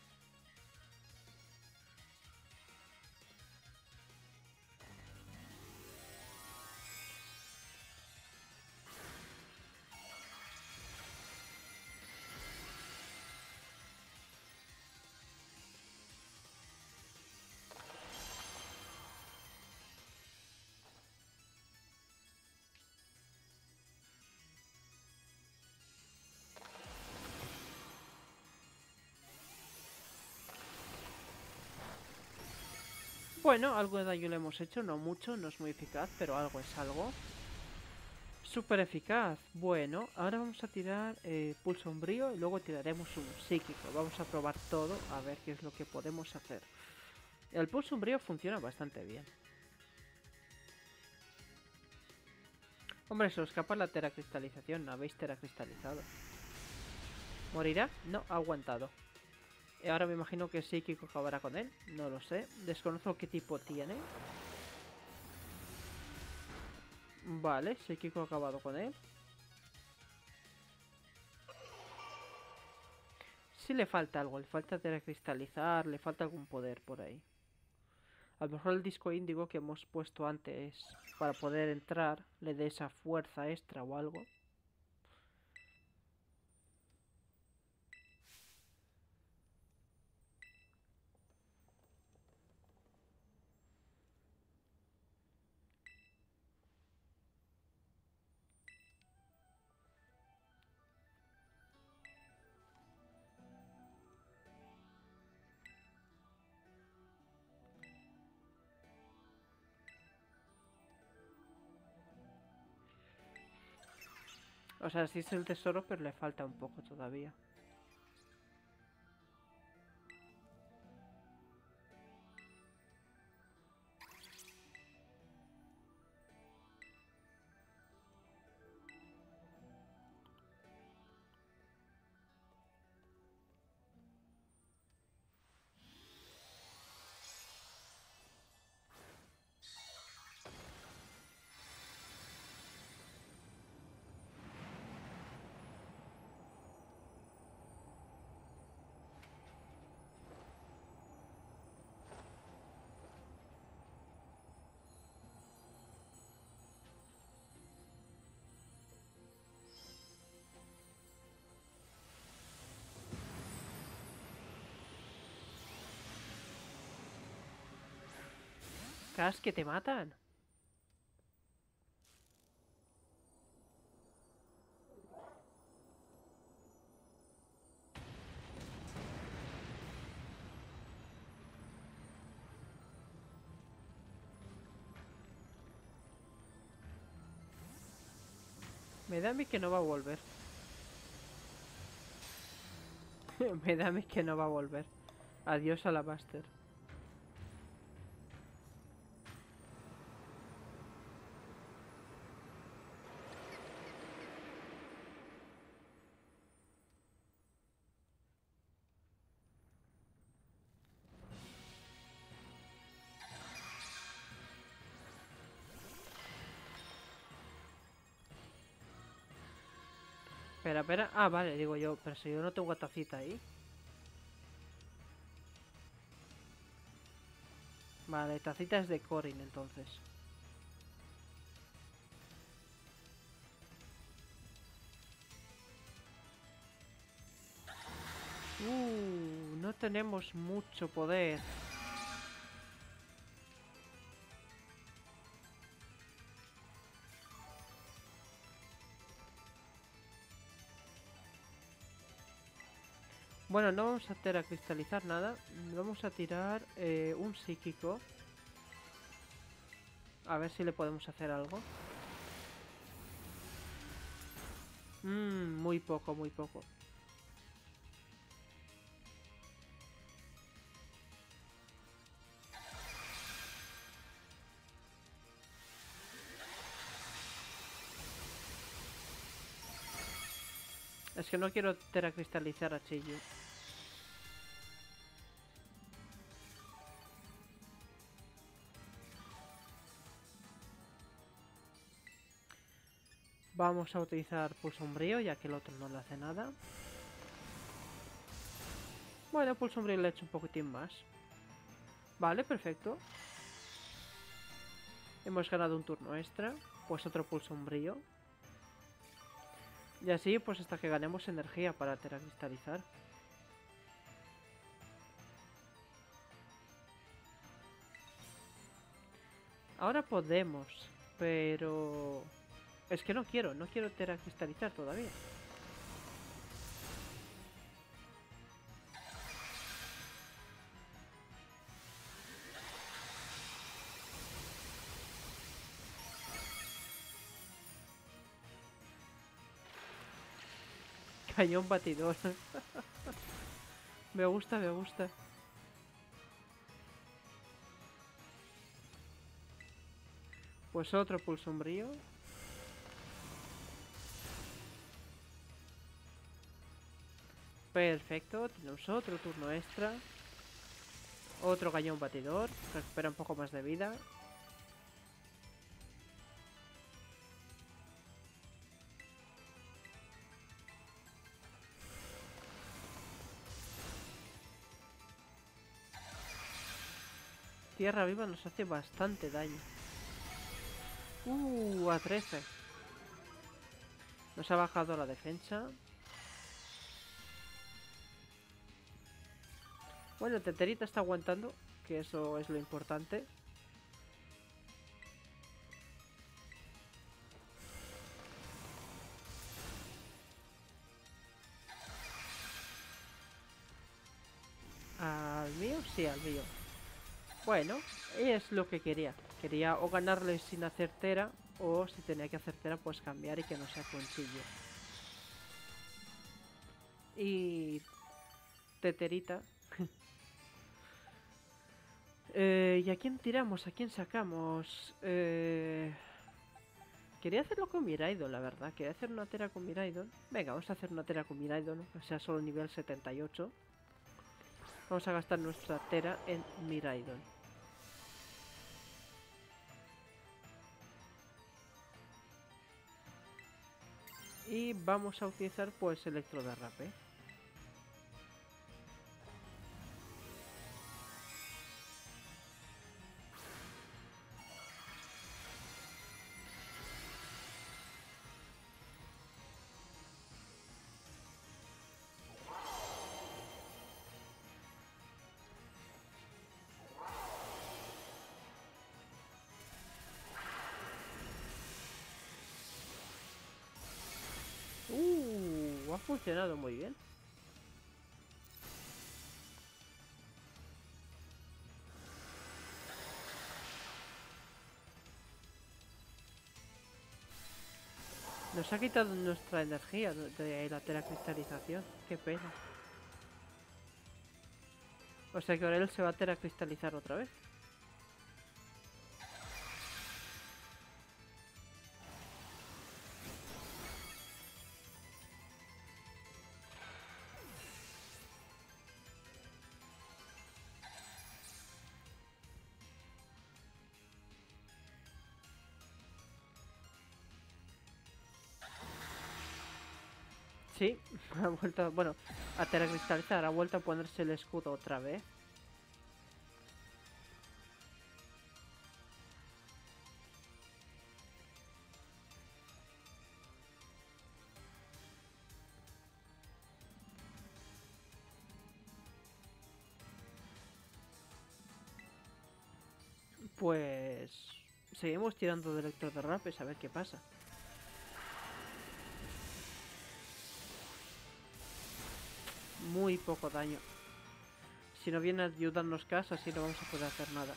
Bueno, algo de daño le hemos hecho, no mucho, no es muy eficaz, pero algo es algo. Súper eficaz. Bueno, ahora vamos a tirar eh, pulso sombrío y luego tiraremos un psíquico. Vamos a probar todo a ver qué es lo que podemos hacer. El pulso sombrío funciona bastante bien. Hombre, se os escapa la teracristalización, no habéis teracristalizado. ¿Morirá? No, ha aguantado. Y ahora me imagino que el psíquico acabará con él, no lo sé. Desconozco qué tipo tiene. Vale, psíquico ha acabado con él. Si le falta algo, le falta teracristalizar, le falta algún poder por ahí. A lo mejor el disco índigo que hemos puesto antes para poder entrar le dé esa fuerza extra o algo. O sea, sí es el tesoro, pero le falta un poco todavía. ¡Cas, que te matan! Me da a mí que no va a volver. Me da a mí que no va a volver. Adiós a la Buster. Espera, espera. Ah, vale, digo yo, pero si yo no tengo tacita ahí. Vale, tacita es de Corin entonces. Uh, no tenemos mucho poder. Bueno, no vamos a teracristalizar nada. Vamos a tirar eh, un psíquico. A ver si le podemos hacer algo. Mmm, muy poco, muy poco. Es que no quiero teracristalizar a Chiyu. Vamos a utilizar pulso umbrío, ya que el otro no le hace nada. Bueno, pulso umbrío le he hecho un poquitín más. Vale, perfecto. Hemos ganado un turno extra. Pues otro pulso umbrío. Y así, pues hasta que ganemos energía para teracristalizar. Ahora podemos, pero... Es que no quiero, no quiero teracristalizar todavía. Cañón batidor. Me gusta, me gusta. Pues otro pulso umbrío. Perfecto, tenemos otro turno extra. Otro cañón batidor. Recupera un poco más de vida. Tierra viva nos hace bastante daño. Uh, a trece. Nos ha bajado la defensa. Bueno, Teterita está aguantando, que eso es lo importante. ¿Al mío? Sí, al mío. Bueno, es lo que quería. Quería o ganarle sin hacer tera, o si tenía que hacer tera, pues cambiar y que no sea cuchillo. Y... Teterita. eh, ¿Y a quién tiramos? ¿A quién sacamos? Eh... Quería hacerlo con Miraidon, la verdad. Quería hacer una tera con Miraidon. Venga, vamos a hacer una tera con Miraidon, que sea solo nivel setenta y ocho. Vamos a gastar nuestra tera en Miraidon. Y vamos a utilizar pues electroderrape. Uh, ha funcionado muy bien. Nos ha quitado nuestra energía de la teracristalización. Qué pena. O sea que ahora él se va a teracristalizar otra vez. Sí, ha vuelto, bueno, a teracristalizar, ha vuelto a ponerse el escudo otra vez. Pues seguimos tirando de electroderrapes a ver qué pasa. Muy poco daño. Si no viene a ayudarnos casa, así no vamos a poder hacer nada.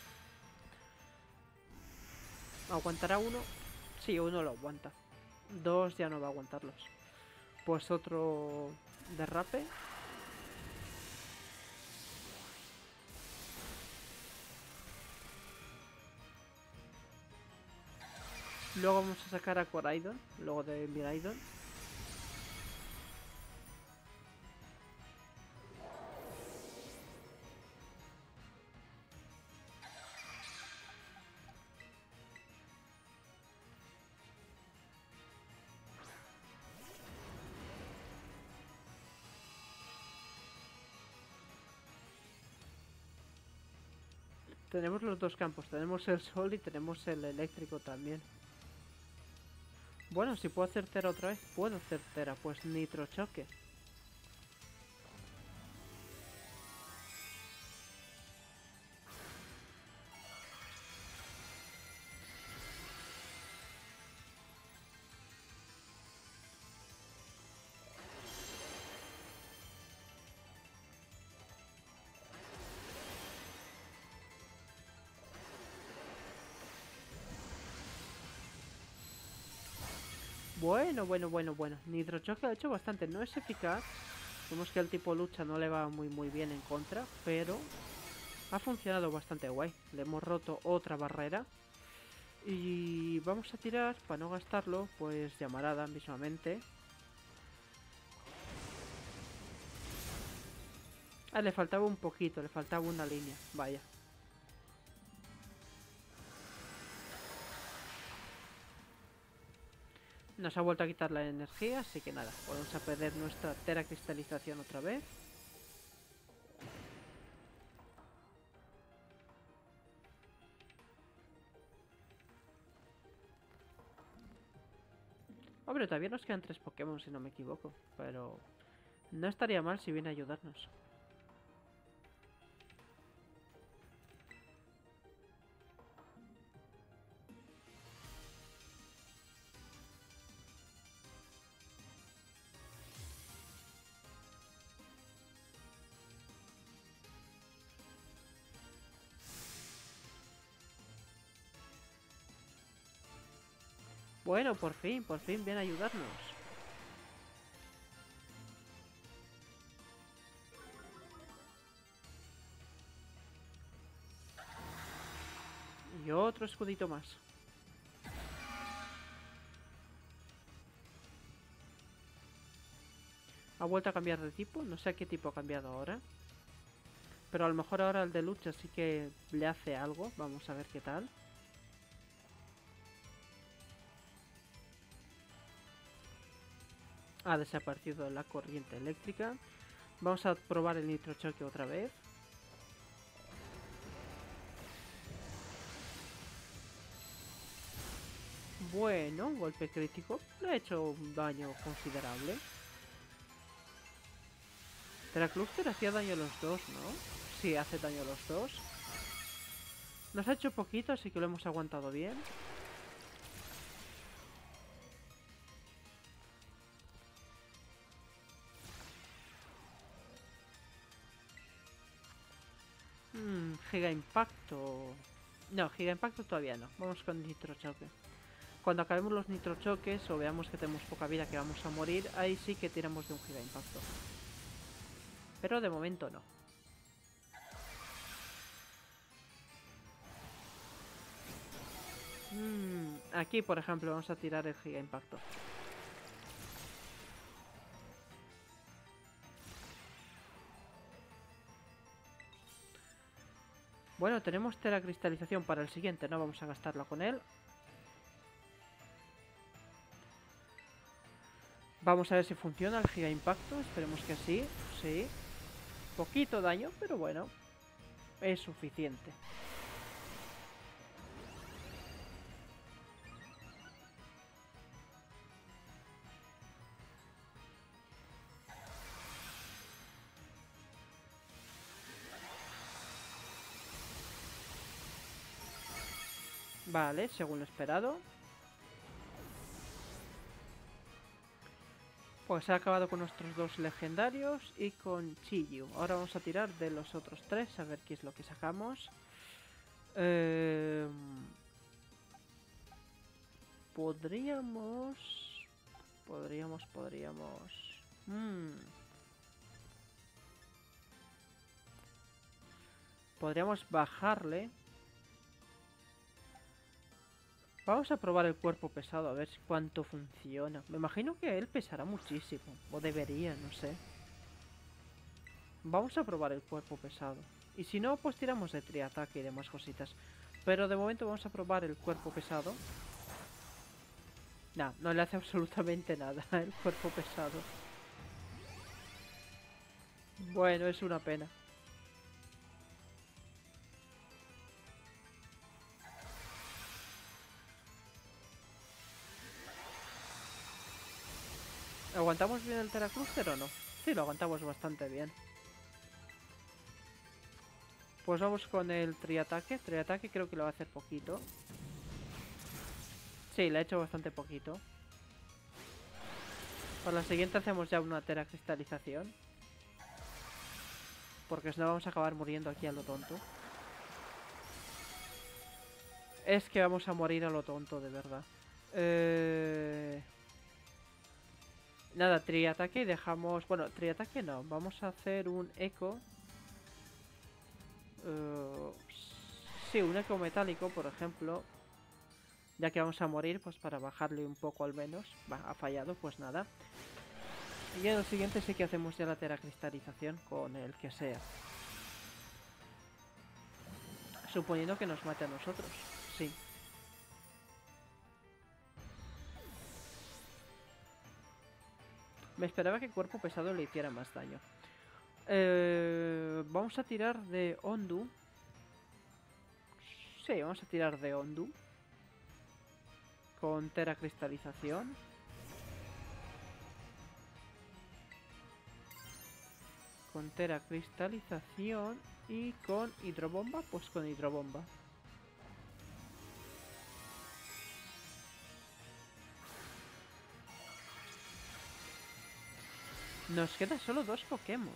¿Aguantará uno? Sí, uno lo aguanta. Dos ya no va a aguantarlos. Pues otro derrape. Luego vamos a sacar a Coraidon, luego de Miraidon. Tenemos los dos campos, tenemos el sol y tenemos el eléctrico también. Bueno, si puedo hacer Tera otra vez, puedo hacer Tera, pues Nitro Choque. Bueno, bueno, bueno, bueno. Nitro Choque ha hecho bastante, no es eficaz. Vemos que el tipo lucha no le va muy muy bien en contra, pero ha funcionado bastante guay. Le hemos roto otra barrera. Y vamos a tirar, para no gastarlo, pues llamarada mismamente. Ah, le faltaba un poquito, le faltaba una línea, vaya. Nos ha vuelto a quitar la energía, así que nada, vamos a perder nuestra teracristalización otra vez. Hombre, todavía nos quedan tres Pokémon si no me equivoco, pero no estaría mal si viene a ayudarnos. Bueno, por fin, por fin viene a ayudarnos. Y otro escudito más. Ha vuelto a cambiar de tipo, no sé a qué tipo ha cambiado ahora. Pero a lo mejor ahora el de lucha sí que le hace algo, vamos a ver qué tal. Ha desaparecido la corriente eléctrica. Vamos a probar el Nitro Choque otra vez. Bueno, golpe crítico. Le ha hecho un daño considerable. Teracluster hacía daño a los dos, ¿no? Sí, hace daño a los dos. Nos ha hecho poquito, así que lo hemos aguantado bien. Hmm, Giga Impacto. No, Giga Impacto todavía no. Vamos con Nitro Choque. Cuando acabemos los Nitro Choques o veamos que tenemos poca vida, que vamos a morir, ahí sí que tiramos de un Giga Impacto. Pero de momento no. Hmm, aquí, por ejemplo, vamos a tirar el Giga Impacto. Bueno, tenemos teracristalización para el siguiente, no vamos a gastarla con él. Vamos a ver si funciona el Giga Impacto. Esperemos que sí. Sí. Poquito daño, pero bueno. Es suficiente. Vale, según lo esperado. Pues se ha acabado con nuestros dos legendarios y con Chiyu. Ahora vamos a tirar de los otros tres, a ver qué es lo que sacamos. Eh, podríamos... Podríamos, podríamos... Hmm, podríamos bajarle. Vamos a probar el cuerpo pesado, a ver si cuánto funciona. Me imagino que él pesará muchísimo. O debería, no sé. Vamos a probar el cuerpo pesado. Y si no, pues tiramos de triataque y demás cositas. Pero de momento vamos a probar el cuerpo pesado. No, no le hace absolutamente nada el cuerpo pesado. Bueno, es una pena. ¿Aguantamos bien el Terracluster o no? Sí, lo aguantamos bastante bien. Pues vamos con el triataque. Triataque creo que lo va a hacer poquito. Sí, le ha hecho bastante poquito. Para la siguiente hacemos ya una teracristalización. Porque si no vamos a acabar muriendo aquí a lo tonto. Es que vamos a morir a lo tonto, de verdad. Eh... Nada, triataque y dejamos... Bueno, triataque no. Vamos a hacer un eco. Uh... Sí, un eco metálico, por ejemplo. Ya que vamos a morir, pues para bajarle un poco al menos. Va, ha fallado, pues nada. Y en el siguiente sí que hacemos ya la teracristalización con el que sea. Suponiendo que nos mate a nosotros. Sí. Me esperaba que cuerpo pesado le hiciera más daño. Eh, vamos a tirar de Ondu. Sí, vamos a tirar de Ondu. Con teracristalización. Con teracristalización. Y con hidrobomba, pues con hidrobomba. Nos queda solo dos Pokémon.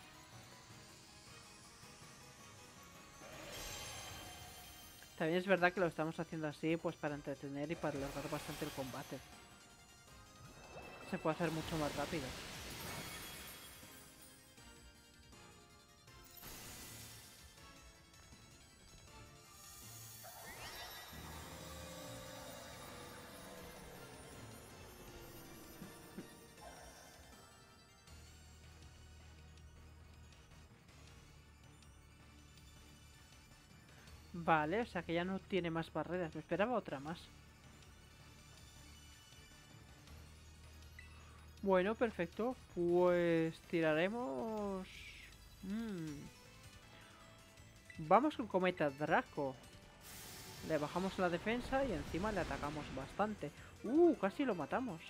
También es verdad que lo estamos haciendo así pues para entretener y para alargar bastante el combate. Se puede hacer mucho más rápido. Vale, o sea que ya no tiene más barreras. Me esperaba otra más. Bueno, perfecto. Pues tiraremos... Mm. Vamos con Cometa Draco. Le bajamos la defensa y encima le atacamos bastante. Uh, casi lo matamos.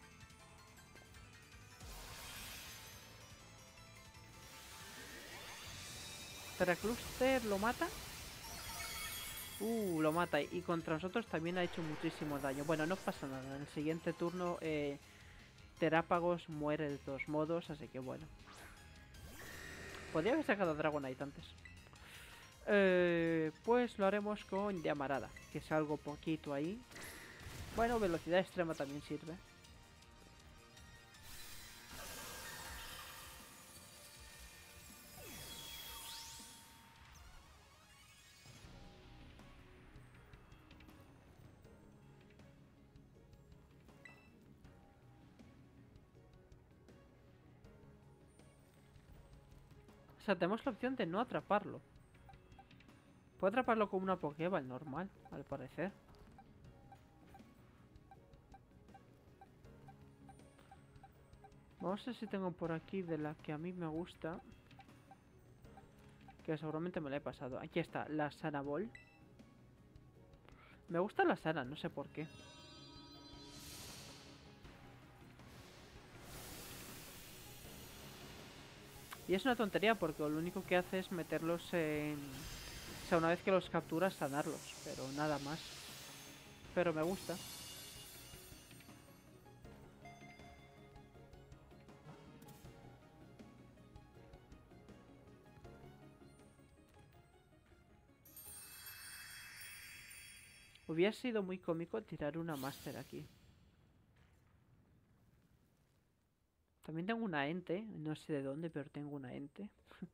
Terracluster lo mata. Uh, lo mata. Y contra nosotros también ha hecho muchísimo daño. Bueno, no pasa nada. En el siguiente turno eh, Terápagos muere de todos modos. Así que bueno. Podría haber sacado a Dragonite antes. Eh, pues lo haremos con Llamarada. Que es algo poquito ahí. Bueno, velocidad extrema también sirve. O sea, tenemos la opción de no atraparlo. Puedo atraparlo con una Pokéball normal, al parecer. Vamos a ver si tengo por aquí de la que a mí me gusta. Que seguramente me la he pasado. Aquí está, la Sana Ball. Me gusta la Sana, no sé por qué. Y es una tontería porque lo único que hace es meterlos en... O sea, una vez que los capturas, sanarlos. Pero nada más. Pero me gusta. Hubiera sido muy cómico tirar una Master aquí. También tengo una ente. No sé de dónde, pero tengo una ente.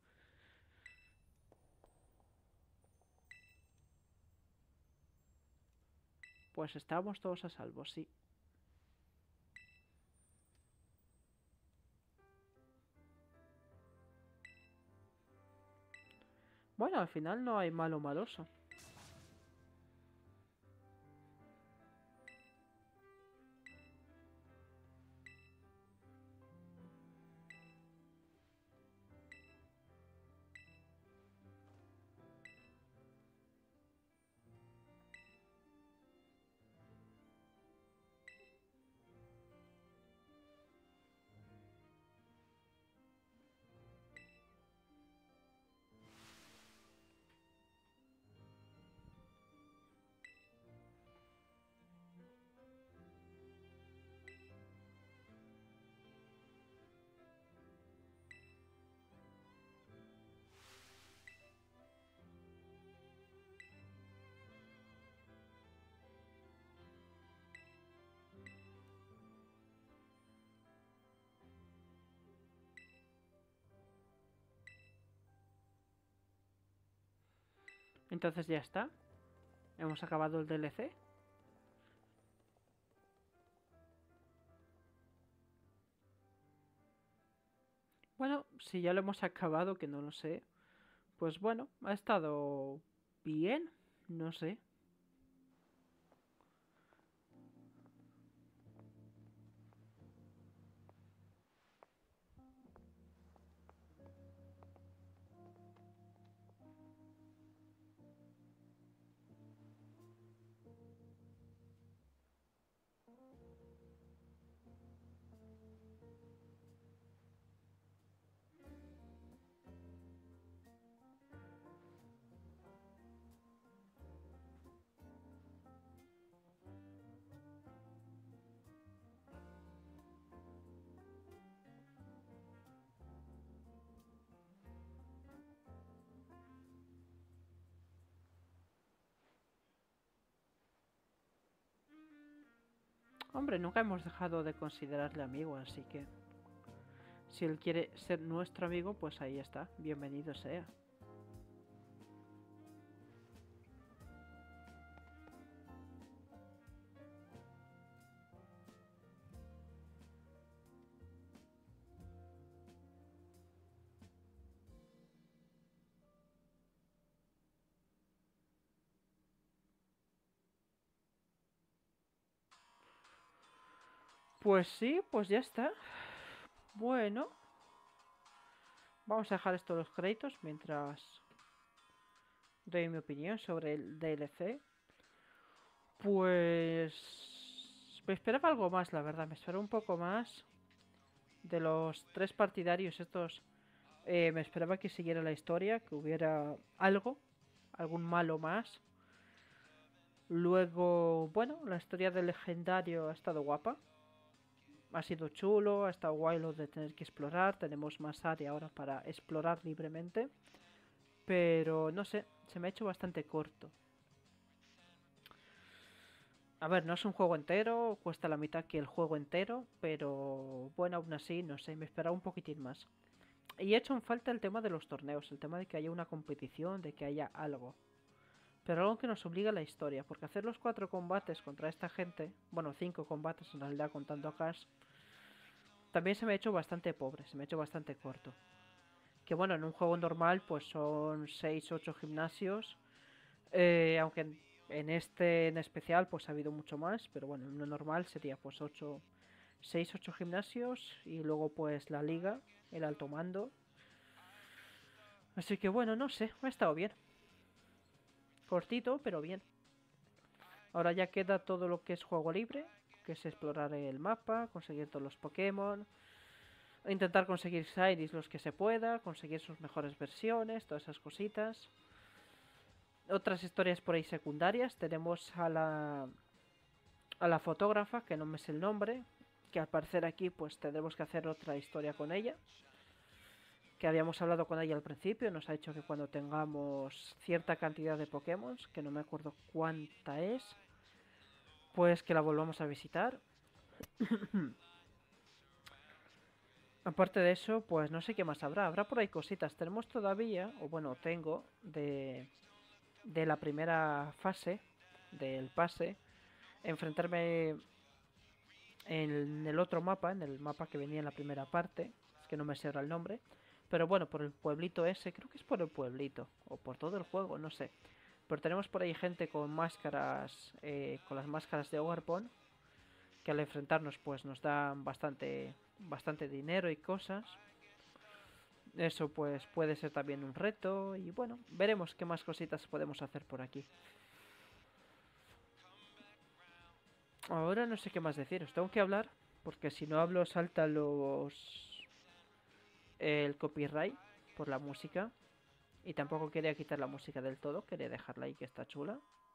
Pues estábamos todos a salvo, sí. Bueno, al final no hay malo maloso. Entonces ya está. Hemos acabado el D L C. Bueno, si ya lo hemos acabado, que no lo sé. Pues bueno, ha estado bien. No sé. Hombre, nunca hemos dejado de considerarle amigo, así que... Si él quiere ser nuestro amigo, pues ahí está. Bienvenido sea. Pues sí, pues ya está. Bueno. Vamos a dejar esto los créditos mientras doy mi opinión sobre el D L C. Pues... Me esperaba algo más, la verdad. Me esperaba un poco más de los tres partidarios estos. Eh, me esperaba que siguiera la historia, que hubiera algo, algún malo más. Luego, bueno, la historia del legendario ha estado guapa. Ha sido chulo, ha estado guay lo de tener que explorar. Tenemos más área ahora para explorar libremente. Pero no sé, se me ha hecho bastante corto. A ver, no es un juego entero, cuesta la mitad que el juego entero, pero bueno, aún así, no sé, me esperaba un poquitín más. Y he hecho en falta el tema de los torneos, el tema de que haya una competición, de que haya algo. Pero algo que nos obliga a la historia, porque hacer los cuatro combates contra esta gente, bueno, cinco combates en realidad contando a Cash, también se me ha hecho bastante pobre, se me ha hecho bastante corto. Que bueno, en un juego normal pues son seis ocho gimnasios, eh, aunque en este en especial pues ha habido mucho más, pero bueno, en lo normal sería pues ocho seis ocho gimnasios y luego pues la liga, el alto mando. Así que bueno, no sé, ha estado bien. Cortito, pero bien. Ahora ya queda todo lo que es juego libre, que es explorar el mapa, conseguir todos los Pokémon, intentar conseguir Cyrus los que se pueda, conseguir sus mejores versiones, todas esas cositas. Otras historias por ahí secundarias. Tenemos a la a la fotógrafa, que no me sé el nombre, que al parecer aquí pues tendremos que hacer otra historia con ella. Que habíamos hablado con ella al principio, nos ha dicho que cuando tengamos cierta cantidad de Pokémon, que no me acuerdo cuánta es, pues que la volvamos a visitar. Aparte de eso, pues no sé qué más habrá. Habrá por ahí cositas. Tenemos todavía, o bueno, tengo, de, de la primera fase del pase, enfrentarme en el otro mapa, en el mapa que venía en la primera parte, es que no me sé ahora el nombre, pero bueno, por el pueblito ese, creo que es por el pueblito, o por todo el juego, no sé. Pero tenemos por ahí gente con máscaras, eh, con las máscaras de Overpon, que al enfrentarnos pues nos dan bastante, bastante dinero y cosas. Eso pues puede ser también un reto y bueno, veremos qué más cositas podemos hacer por aquí. Ahora no sé qué más deciros, tengo que hablar, porque si no hablo salta los el copyright por la música. Y tampoco quería quitar la música del todo, quería dejarla ahí que está chula.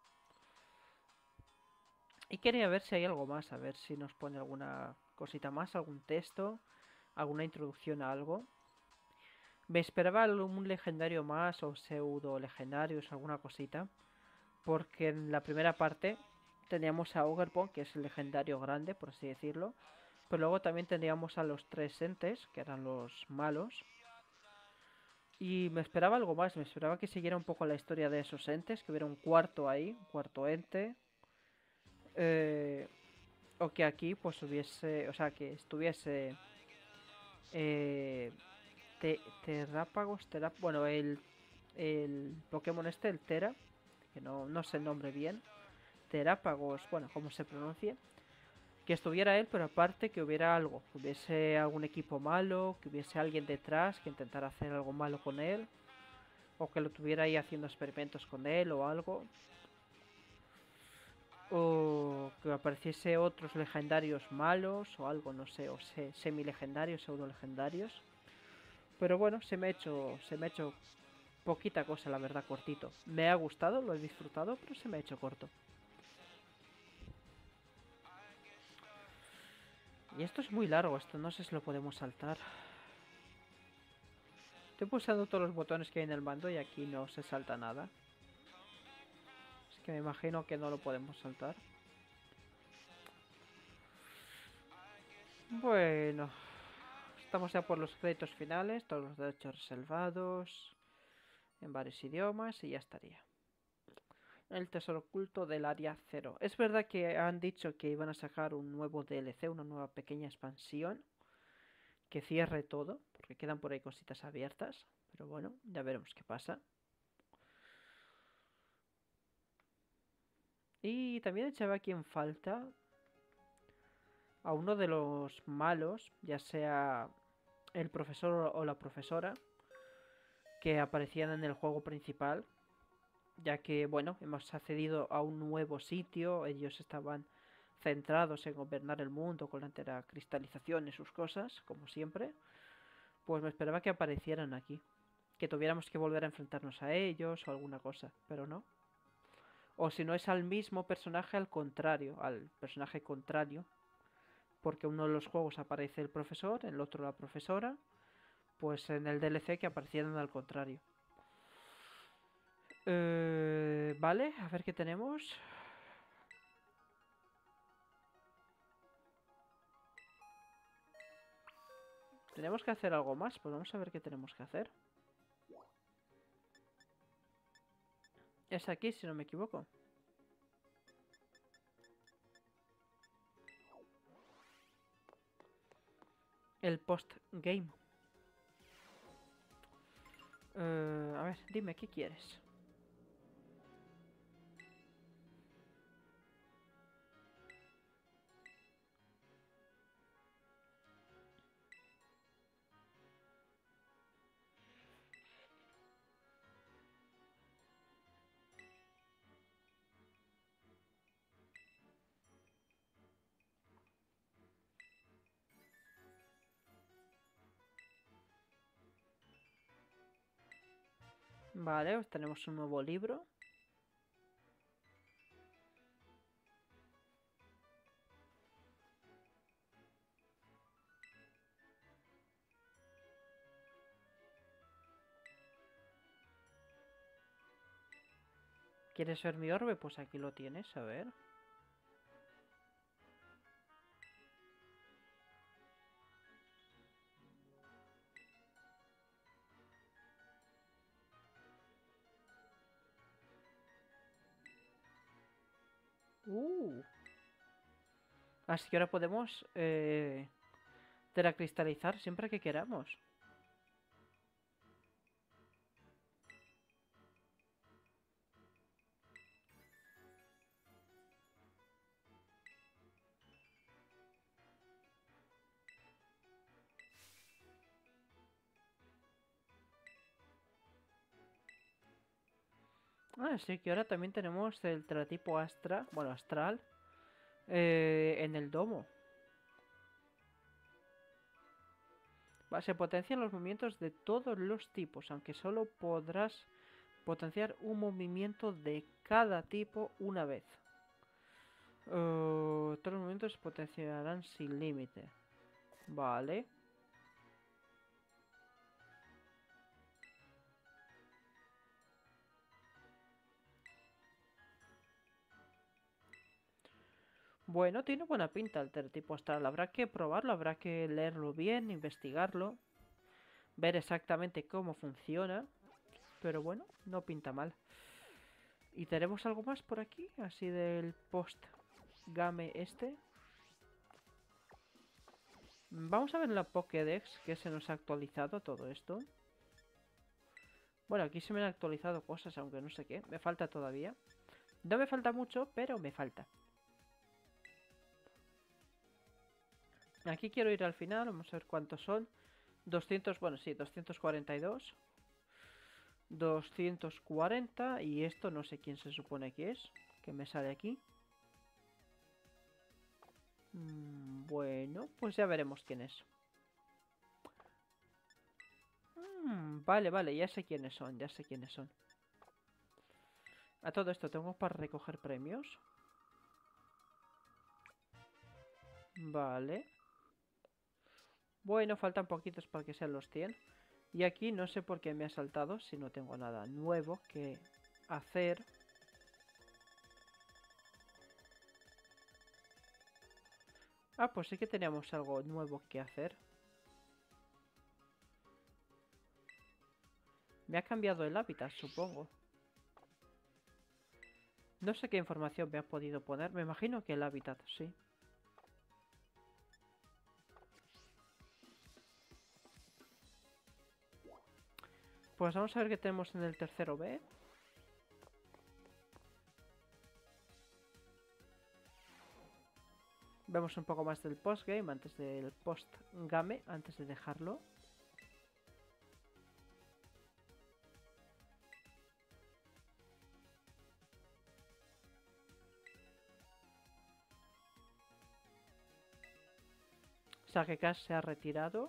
Y quería ver si hay algo más, a ver si nos pone alguna cosita más, algún texto, alguna introducción a algo. Me esperaba un legendario más o pseudo legendarios, alguna cosita. Porque en la primera parte teníamos a Ogerpon, que es el legendario grande, por así decirlo. Pero luego también teníamos a los tres entes, que eran los malos. Y me esperaba algo más, me esperaba que siguiera un poco la historia de esos entes, que hubiera un cuarto ahí, un cuarto ente. Eh, o que aquí pues hubiese, o sea, que estuviese eh, te, Terrápagos, terap, bueno, el, el Pokémon este, el Tera, que no, no sé el nombre bien, Terápagos, bueno, como se pronuncia, que estuviera él, pero aparte que hubiera algo, que hubiese algún equipo malo, que hubiese alguien detrás que intentara hacer algo malo con él, o que lo tuviera ahí haciendo experimentos con él o algo. O que apareciese otros legendarios malos o algo, no sé, o se, semi-legendarios, pseudo-legendarios. Pero bueno, se me ha hecho, se me ha hecho poquita cosa, la verdad, cortito. Me ha gustado, lo he disfrutado, pero se me ha hecho corto. Y esto es muy largo, esto no sé si lo podemos saltar. Estoy pulsando todos los botones que hay en el mando y aquí no se salta nada. Es que me imagino que no lo podemos saltar. Bueno, estamos ya por los créditos finales, todos los derechos reservados en varios idiomas y ya estaría. El tesoro oculto del área cero. Es verdad que han dicho que iban a sacar un nuevo D L C, una nueva pequeña expansión que cierre todo, porque quedan por ahí cositas abiertas, pero bueno, ya veremos qué pasa. Y también echaba aquí en falta a uno de los malos, ya sea el profesor o la profesora, que aparecían en el juego principal, ya que, bueno, hemos accedido a un nuevo sitio, ellos estaban centrados en gobernar el mundo con la entera cristalización y sus cosas, como siempre, pues me esperaba que aparecieran aquí, que tuviéramos que volver a enfrentarnos a ellos o alguna cosa, pero no. O si no es al mismo personaje al contrario, al personaje contrario, porque uno de los juegos aparece el profesor, en el otro la profesora, pues en el D L C que aparecieran al contrario. Eh, vale, a ver qué tenemos. Tenemos que hacer algo más, pues vamos a ver qué tenemos que hacer. Es aquí, si no me equivoco. El post-game. Eh, a ver, dime, ¿qué quieres? Vale, pues tenemos un nuevo libro. ¿Quieres ver mi orbe? Pues aquí lo tienes, a ver. Uh. Así que ahora podemos eh, teracristalizar siempre que queramos. Ah, sí, que ahora también tenemos el teratipo Astra, bueno, astral, eh, en el domo. Va, se potencian los movimientos de todos los tipos, aunque solo podrás potenciar un movimiento de cada tipo una vez. Uh, todos los movimientos se potenciarán sin límite. Vale. Bueno, tiene buena pinta el teratipo astral. Habrá que probarlo, habrá que leerlo bien, investigarlo, ver exactamente cómo funciona. Pero bueno, no pinta mal. ¿Y tenemos algo más por aquí? Así del post-game este. Vamos a ver la Pokédex que se nos ha actualizado todo esto. Bueno, aquí se me han actualizado cosas, aunque no sé qué. Me falta todavía. No me falta mucho, pero me falta. Aquí quiero ir al final, vamos a ver cuántos son. doscientos, bueno, sí, doscientos cuarenta y dos. doscientos cuarenta y esto no sé quién se supone que es, que me sale aquí. Mm, bueno, pues ya veremos quién es. Mm, vale, vale, ya sé quiénes son, ya sé quiénes son. A todo esto tengo para recoger premios. Vale. Bueno, faltan poquitos para que sean los cien. Y aquí no sé por qué me ha saltado si no tengo nada nuevo que hacer. Ah, pues sí que teníamos algo nuevo que hacer. Me ha cambiado el hábitat, supongo. No sé qué información me ha podido poner. Me imagino que el hábitat, sí. Pues vamos a ver qué tenemos en el tercero B. Vemos un poco más del postgame antes del postgame, antes de dejarlo. Sagekas se ha retirado.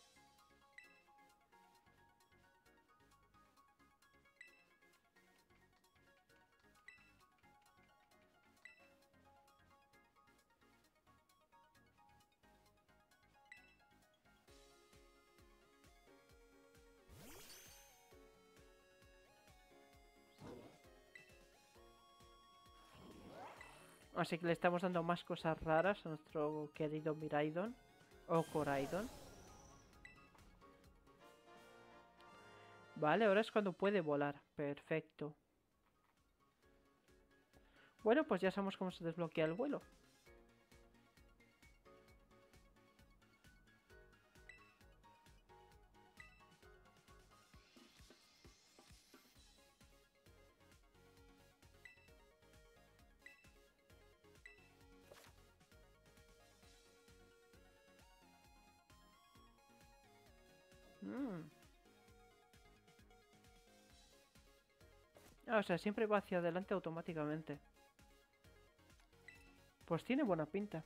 Así que le estamos dando más cosas raras a nuestro querido Miraidon. O Coraidon. Vale, ahora es cuando puede volar. Perfecto. Bueno, pues ya sabemos cómo se desbloquea el vuelo. Mm. Ah, o sea, siempre va hacia adelante automáticamente. Pues tiene buena pinta.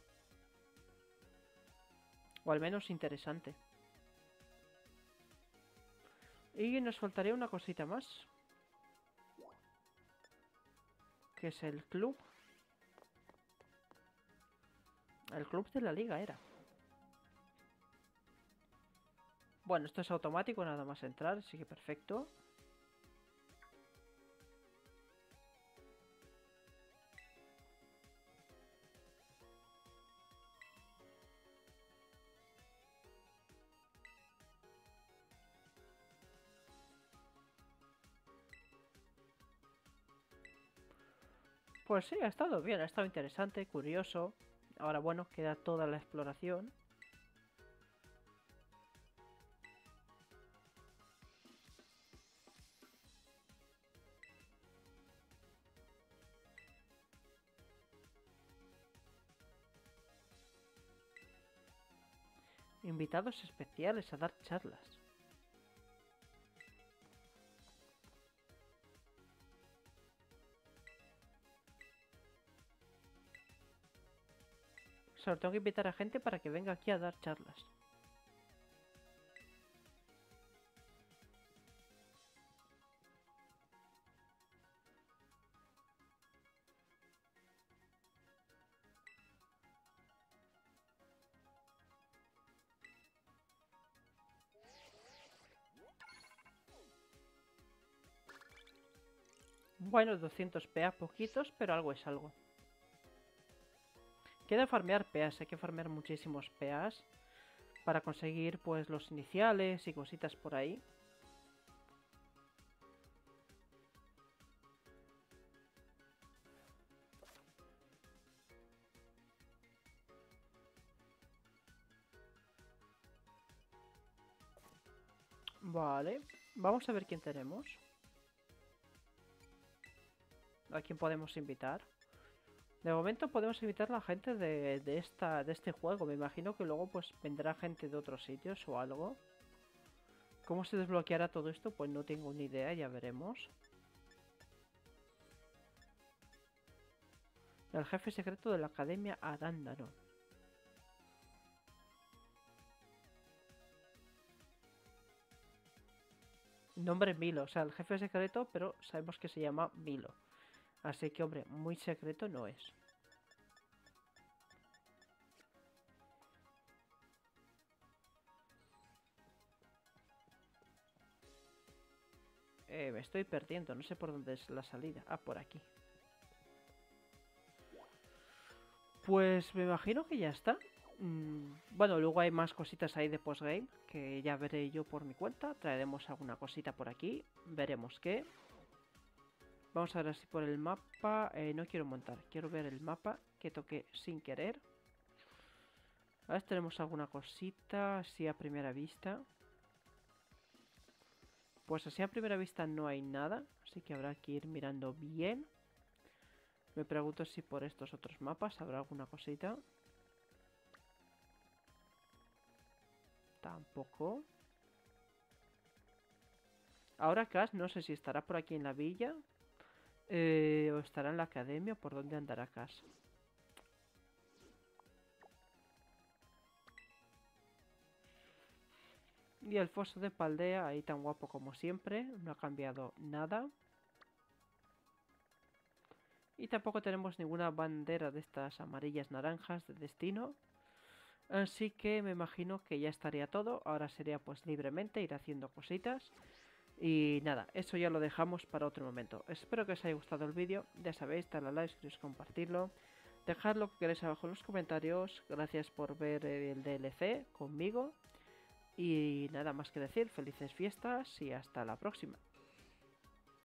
O al menos interesante. Y nos faltaría una cosita más. que es el club. El club de la liga era. Bueno, esto es automático, nada más entrar, así que perfecto. Pues sí, ha estado bien, ha estado interesante, curioso. Ahora bueno, queda toda la exploración. Invitados especiales a dar charlas. Solo tengo que invitar a gente para que venga aquí a dar charlas. Bueno, doscientos P A, poquitos, pero algo es algo. Queda farmear P As, hay que farmear muchísimos P As para conseguir pues los iniciales y cositas por ahí. Vale, vamos a ver quién tenemos. ¿A quién podemos invitar? De momento podemos invitar a la gente de, de, esta, de este juego. Me imagino que luego pues vendrá gente de otros sitios o algo. ¿Cómo se desbloqueará todo esto? Pues no tengo ni idea, ya veremos. El jefe secreto de la Academia Arándano. Nombre Milo, o sea, el jefe secreto, pero sabemos que se llama Milo. Así que, hombre, muy secreto no es. Eh, me estoy perdiendo, no sé por dónde es la salida. Ah, por aquí. Pues me imagino que ya está. Mm, bueno, luego hay más cositas ahí de postgame que ya veré yo por mi cuenta. Traeremos alguna cosita por aquí, veremos qué. Vamos a ver si por el mapa... Eh, no quiero montar, quiero ver el mapa que toqué sin querer. A ver si tenemos alguna cosita así a primera vista. Pues así a primera vista no hay nada, así que habrá que ir mirando bien. Me pregunto si por estos otros mapas habrá alguna cosita. Tampoco. Ahora Cass no sé si estará por aquí en la villa. Eh, o estará en la academia. ¿Por dónde andará Cass? Y el foso de Paldea, ahí tan guapo como siempre. No ha cambiado nada. Y tampoco tenemos ninguna bandera de estas amarillas naranjas de destino. Así que me imagino que ya estaría todo. Ahora sería pues libremente ir haciendo cositas. Y nada, eso ya lo dejamos para otro momento. Espero que os haya gustado el vídeo. Ya sabéis, darle a like, suscribiros, compartirlo. Dejad lo que queréis abajo en los comentarios. Gracias por ver el D L C conmigo. Y nada más que decir, felices fiestas y hasta la próxima.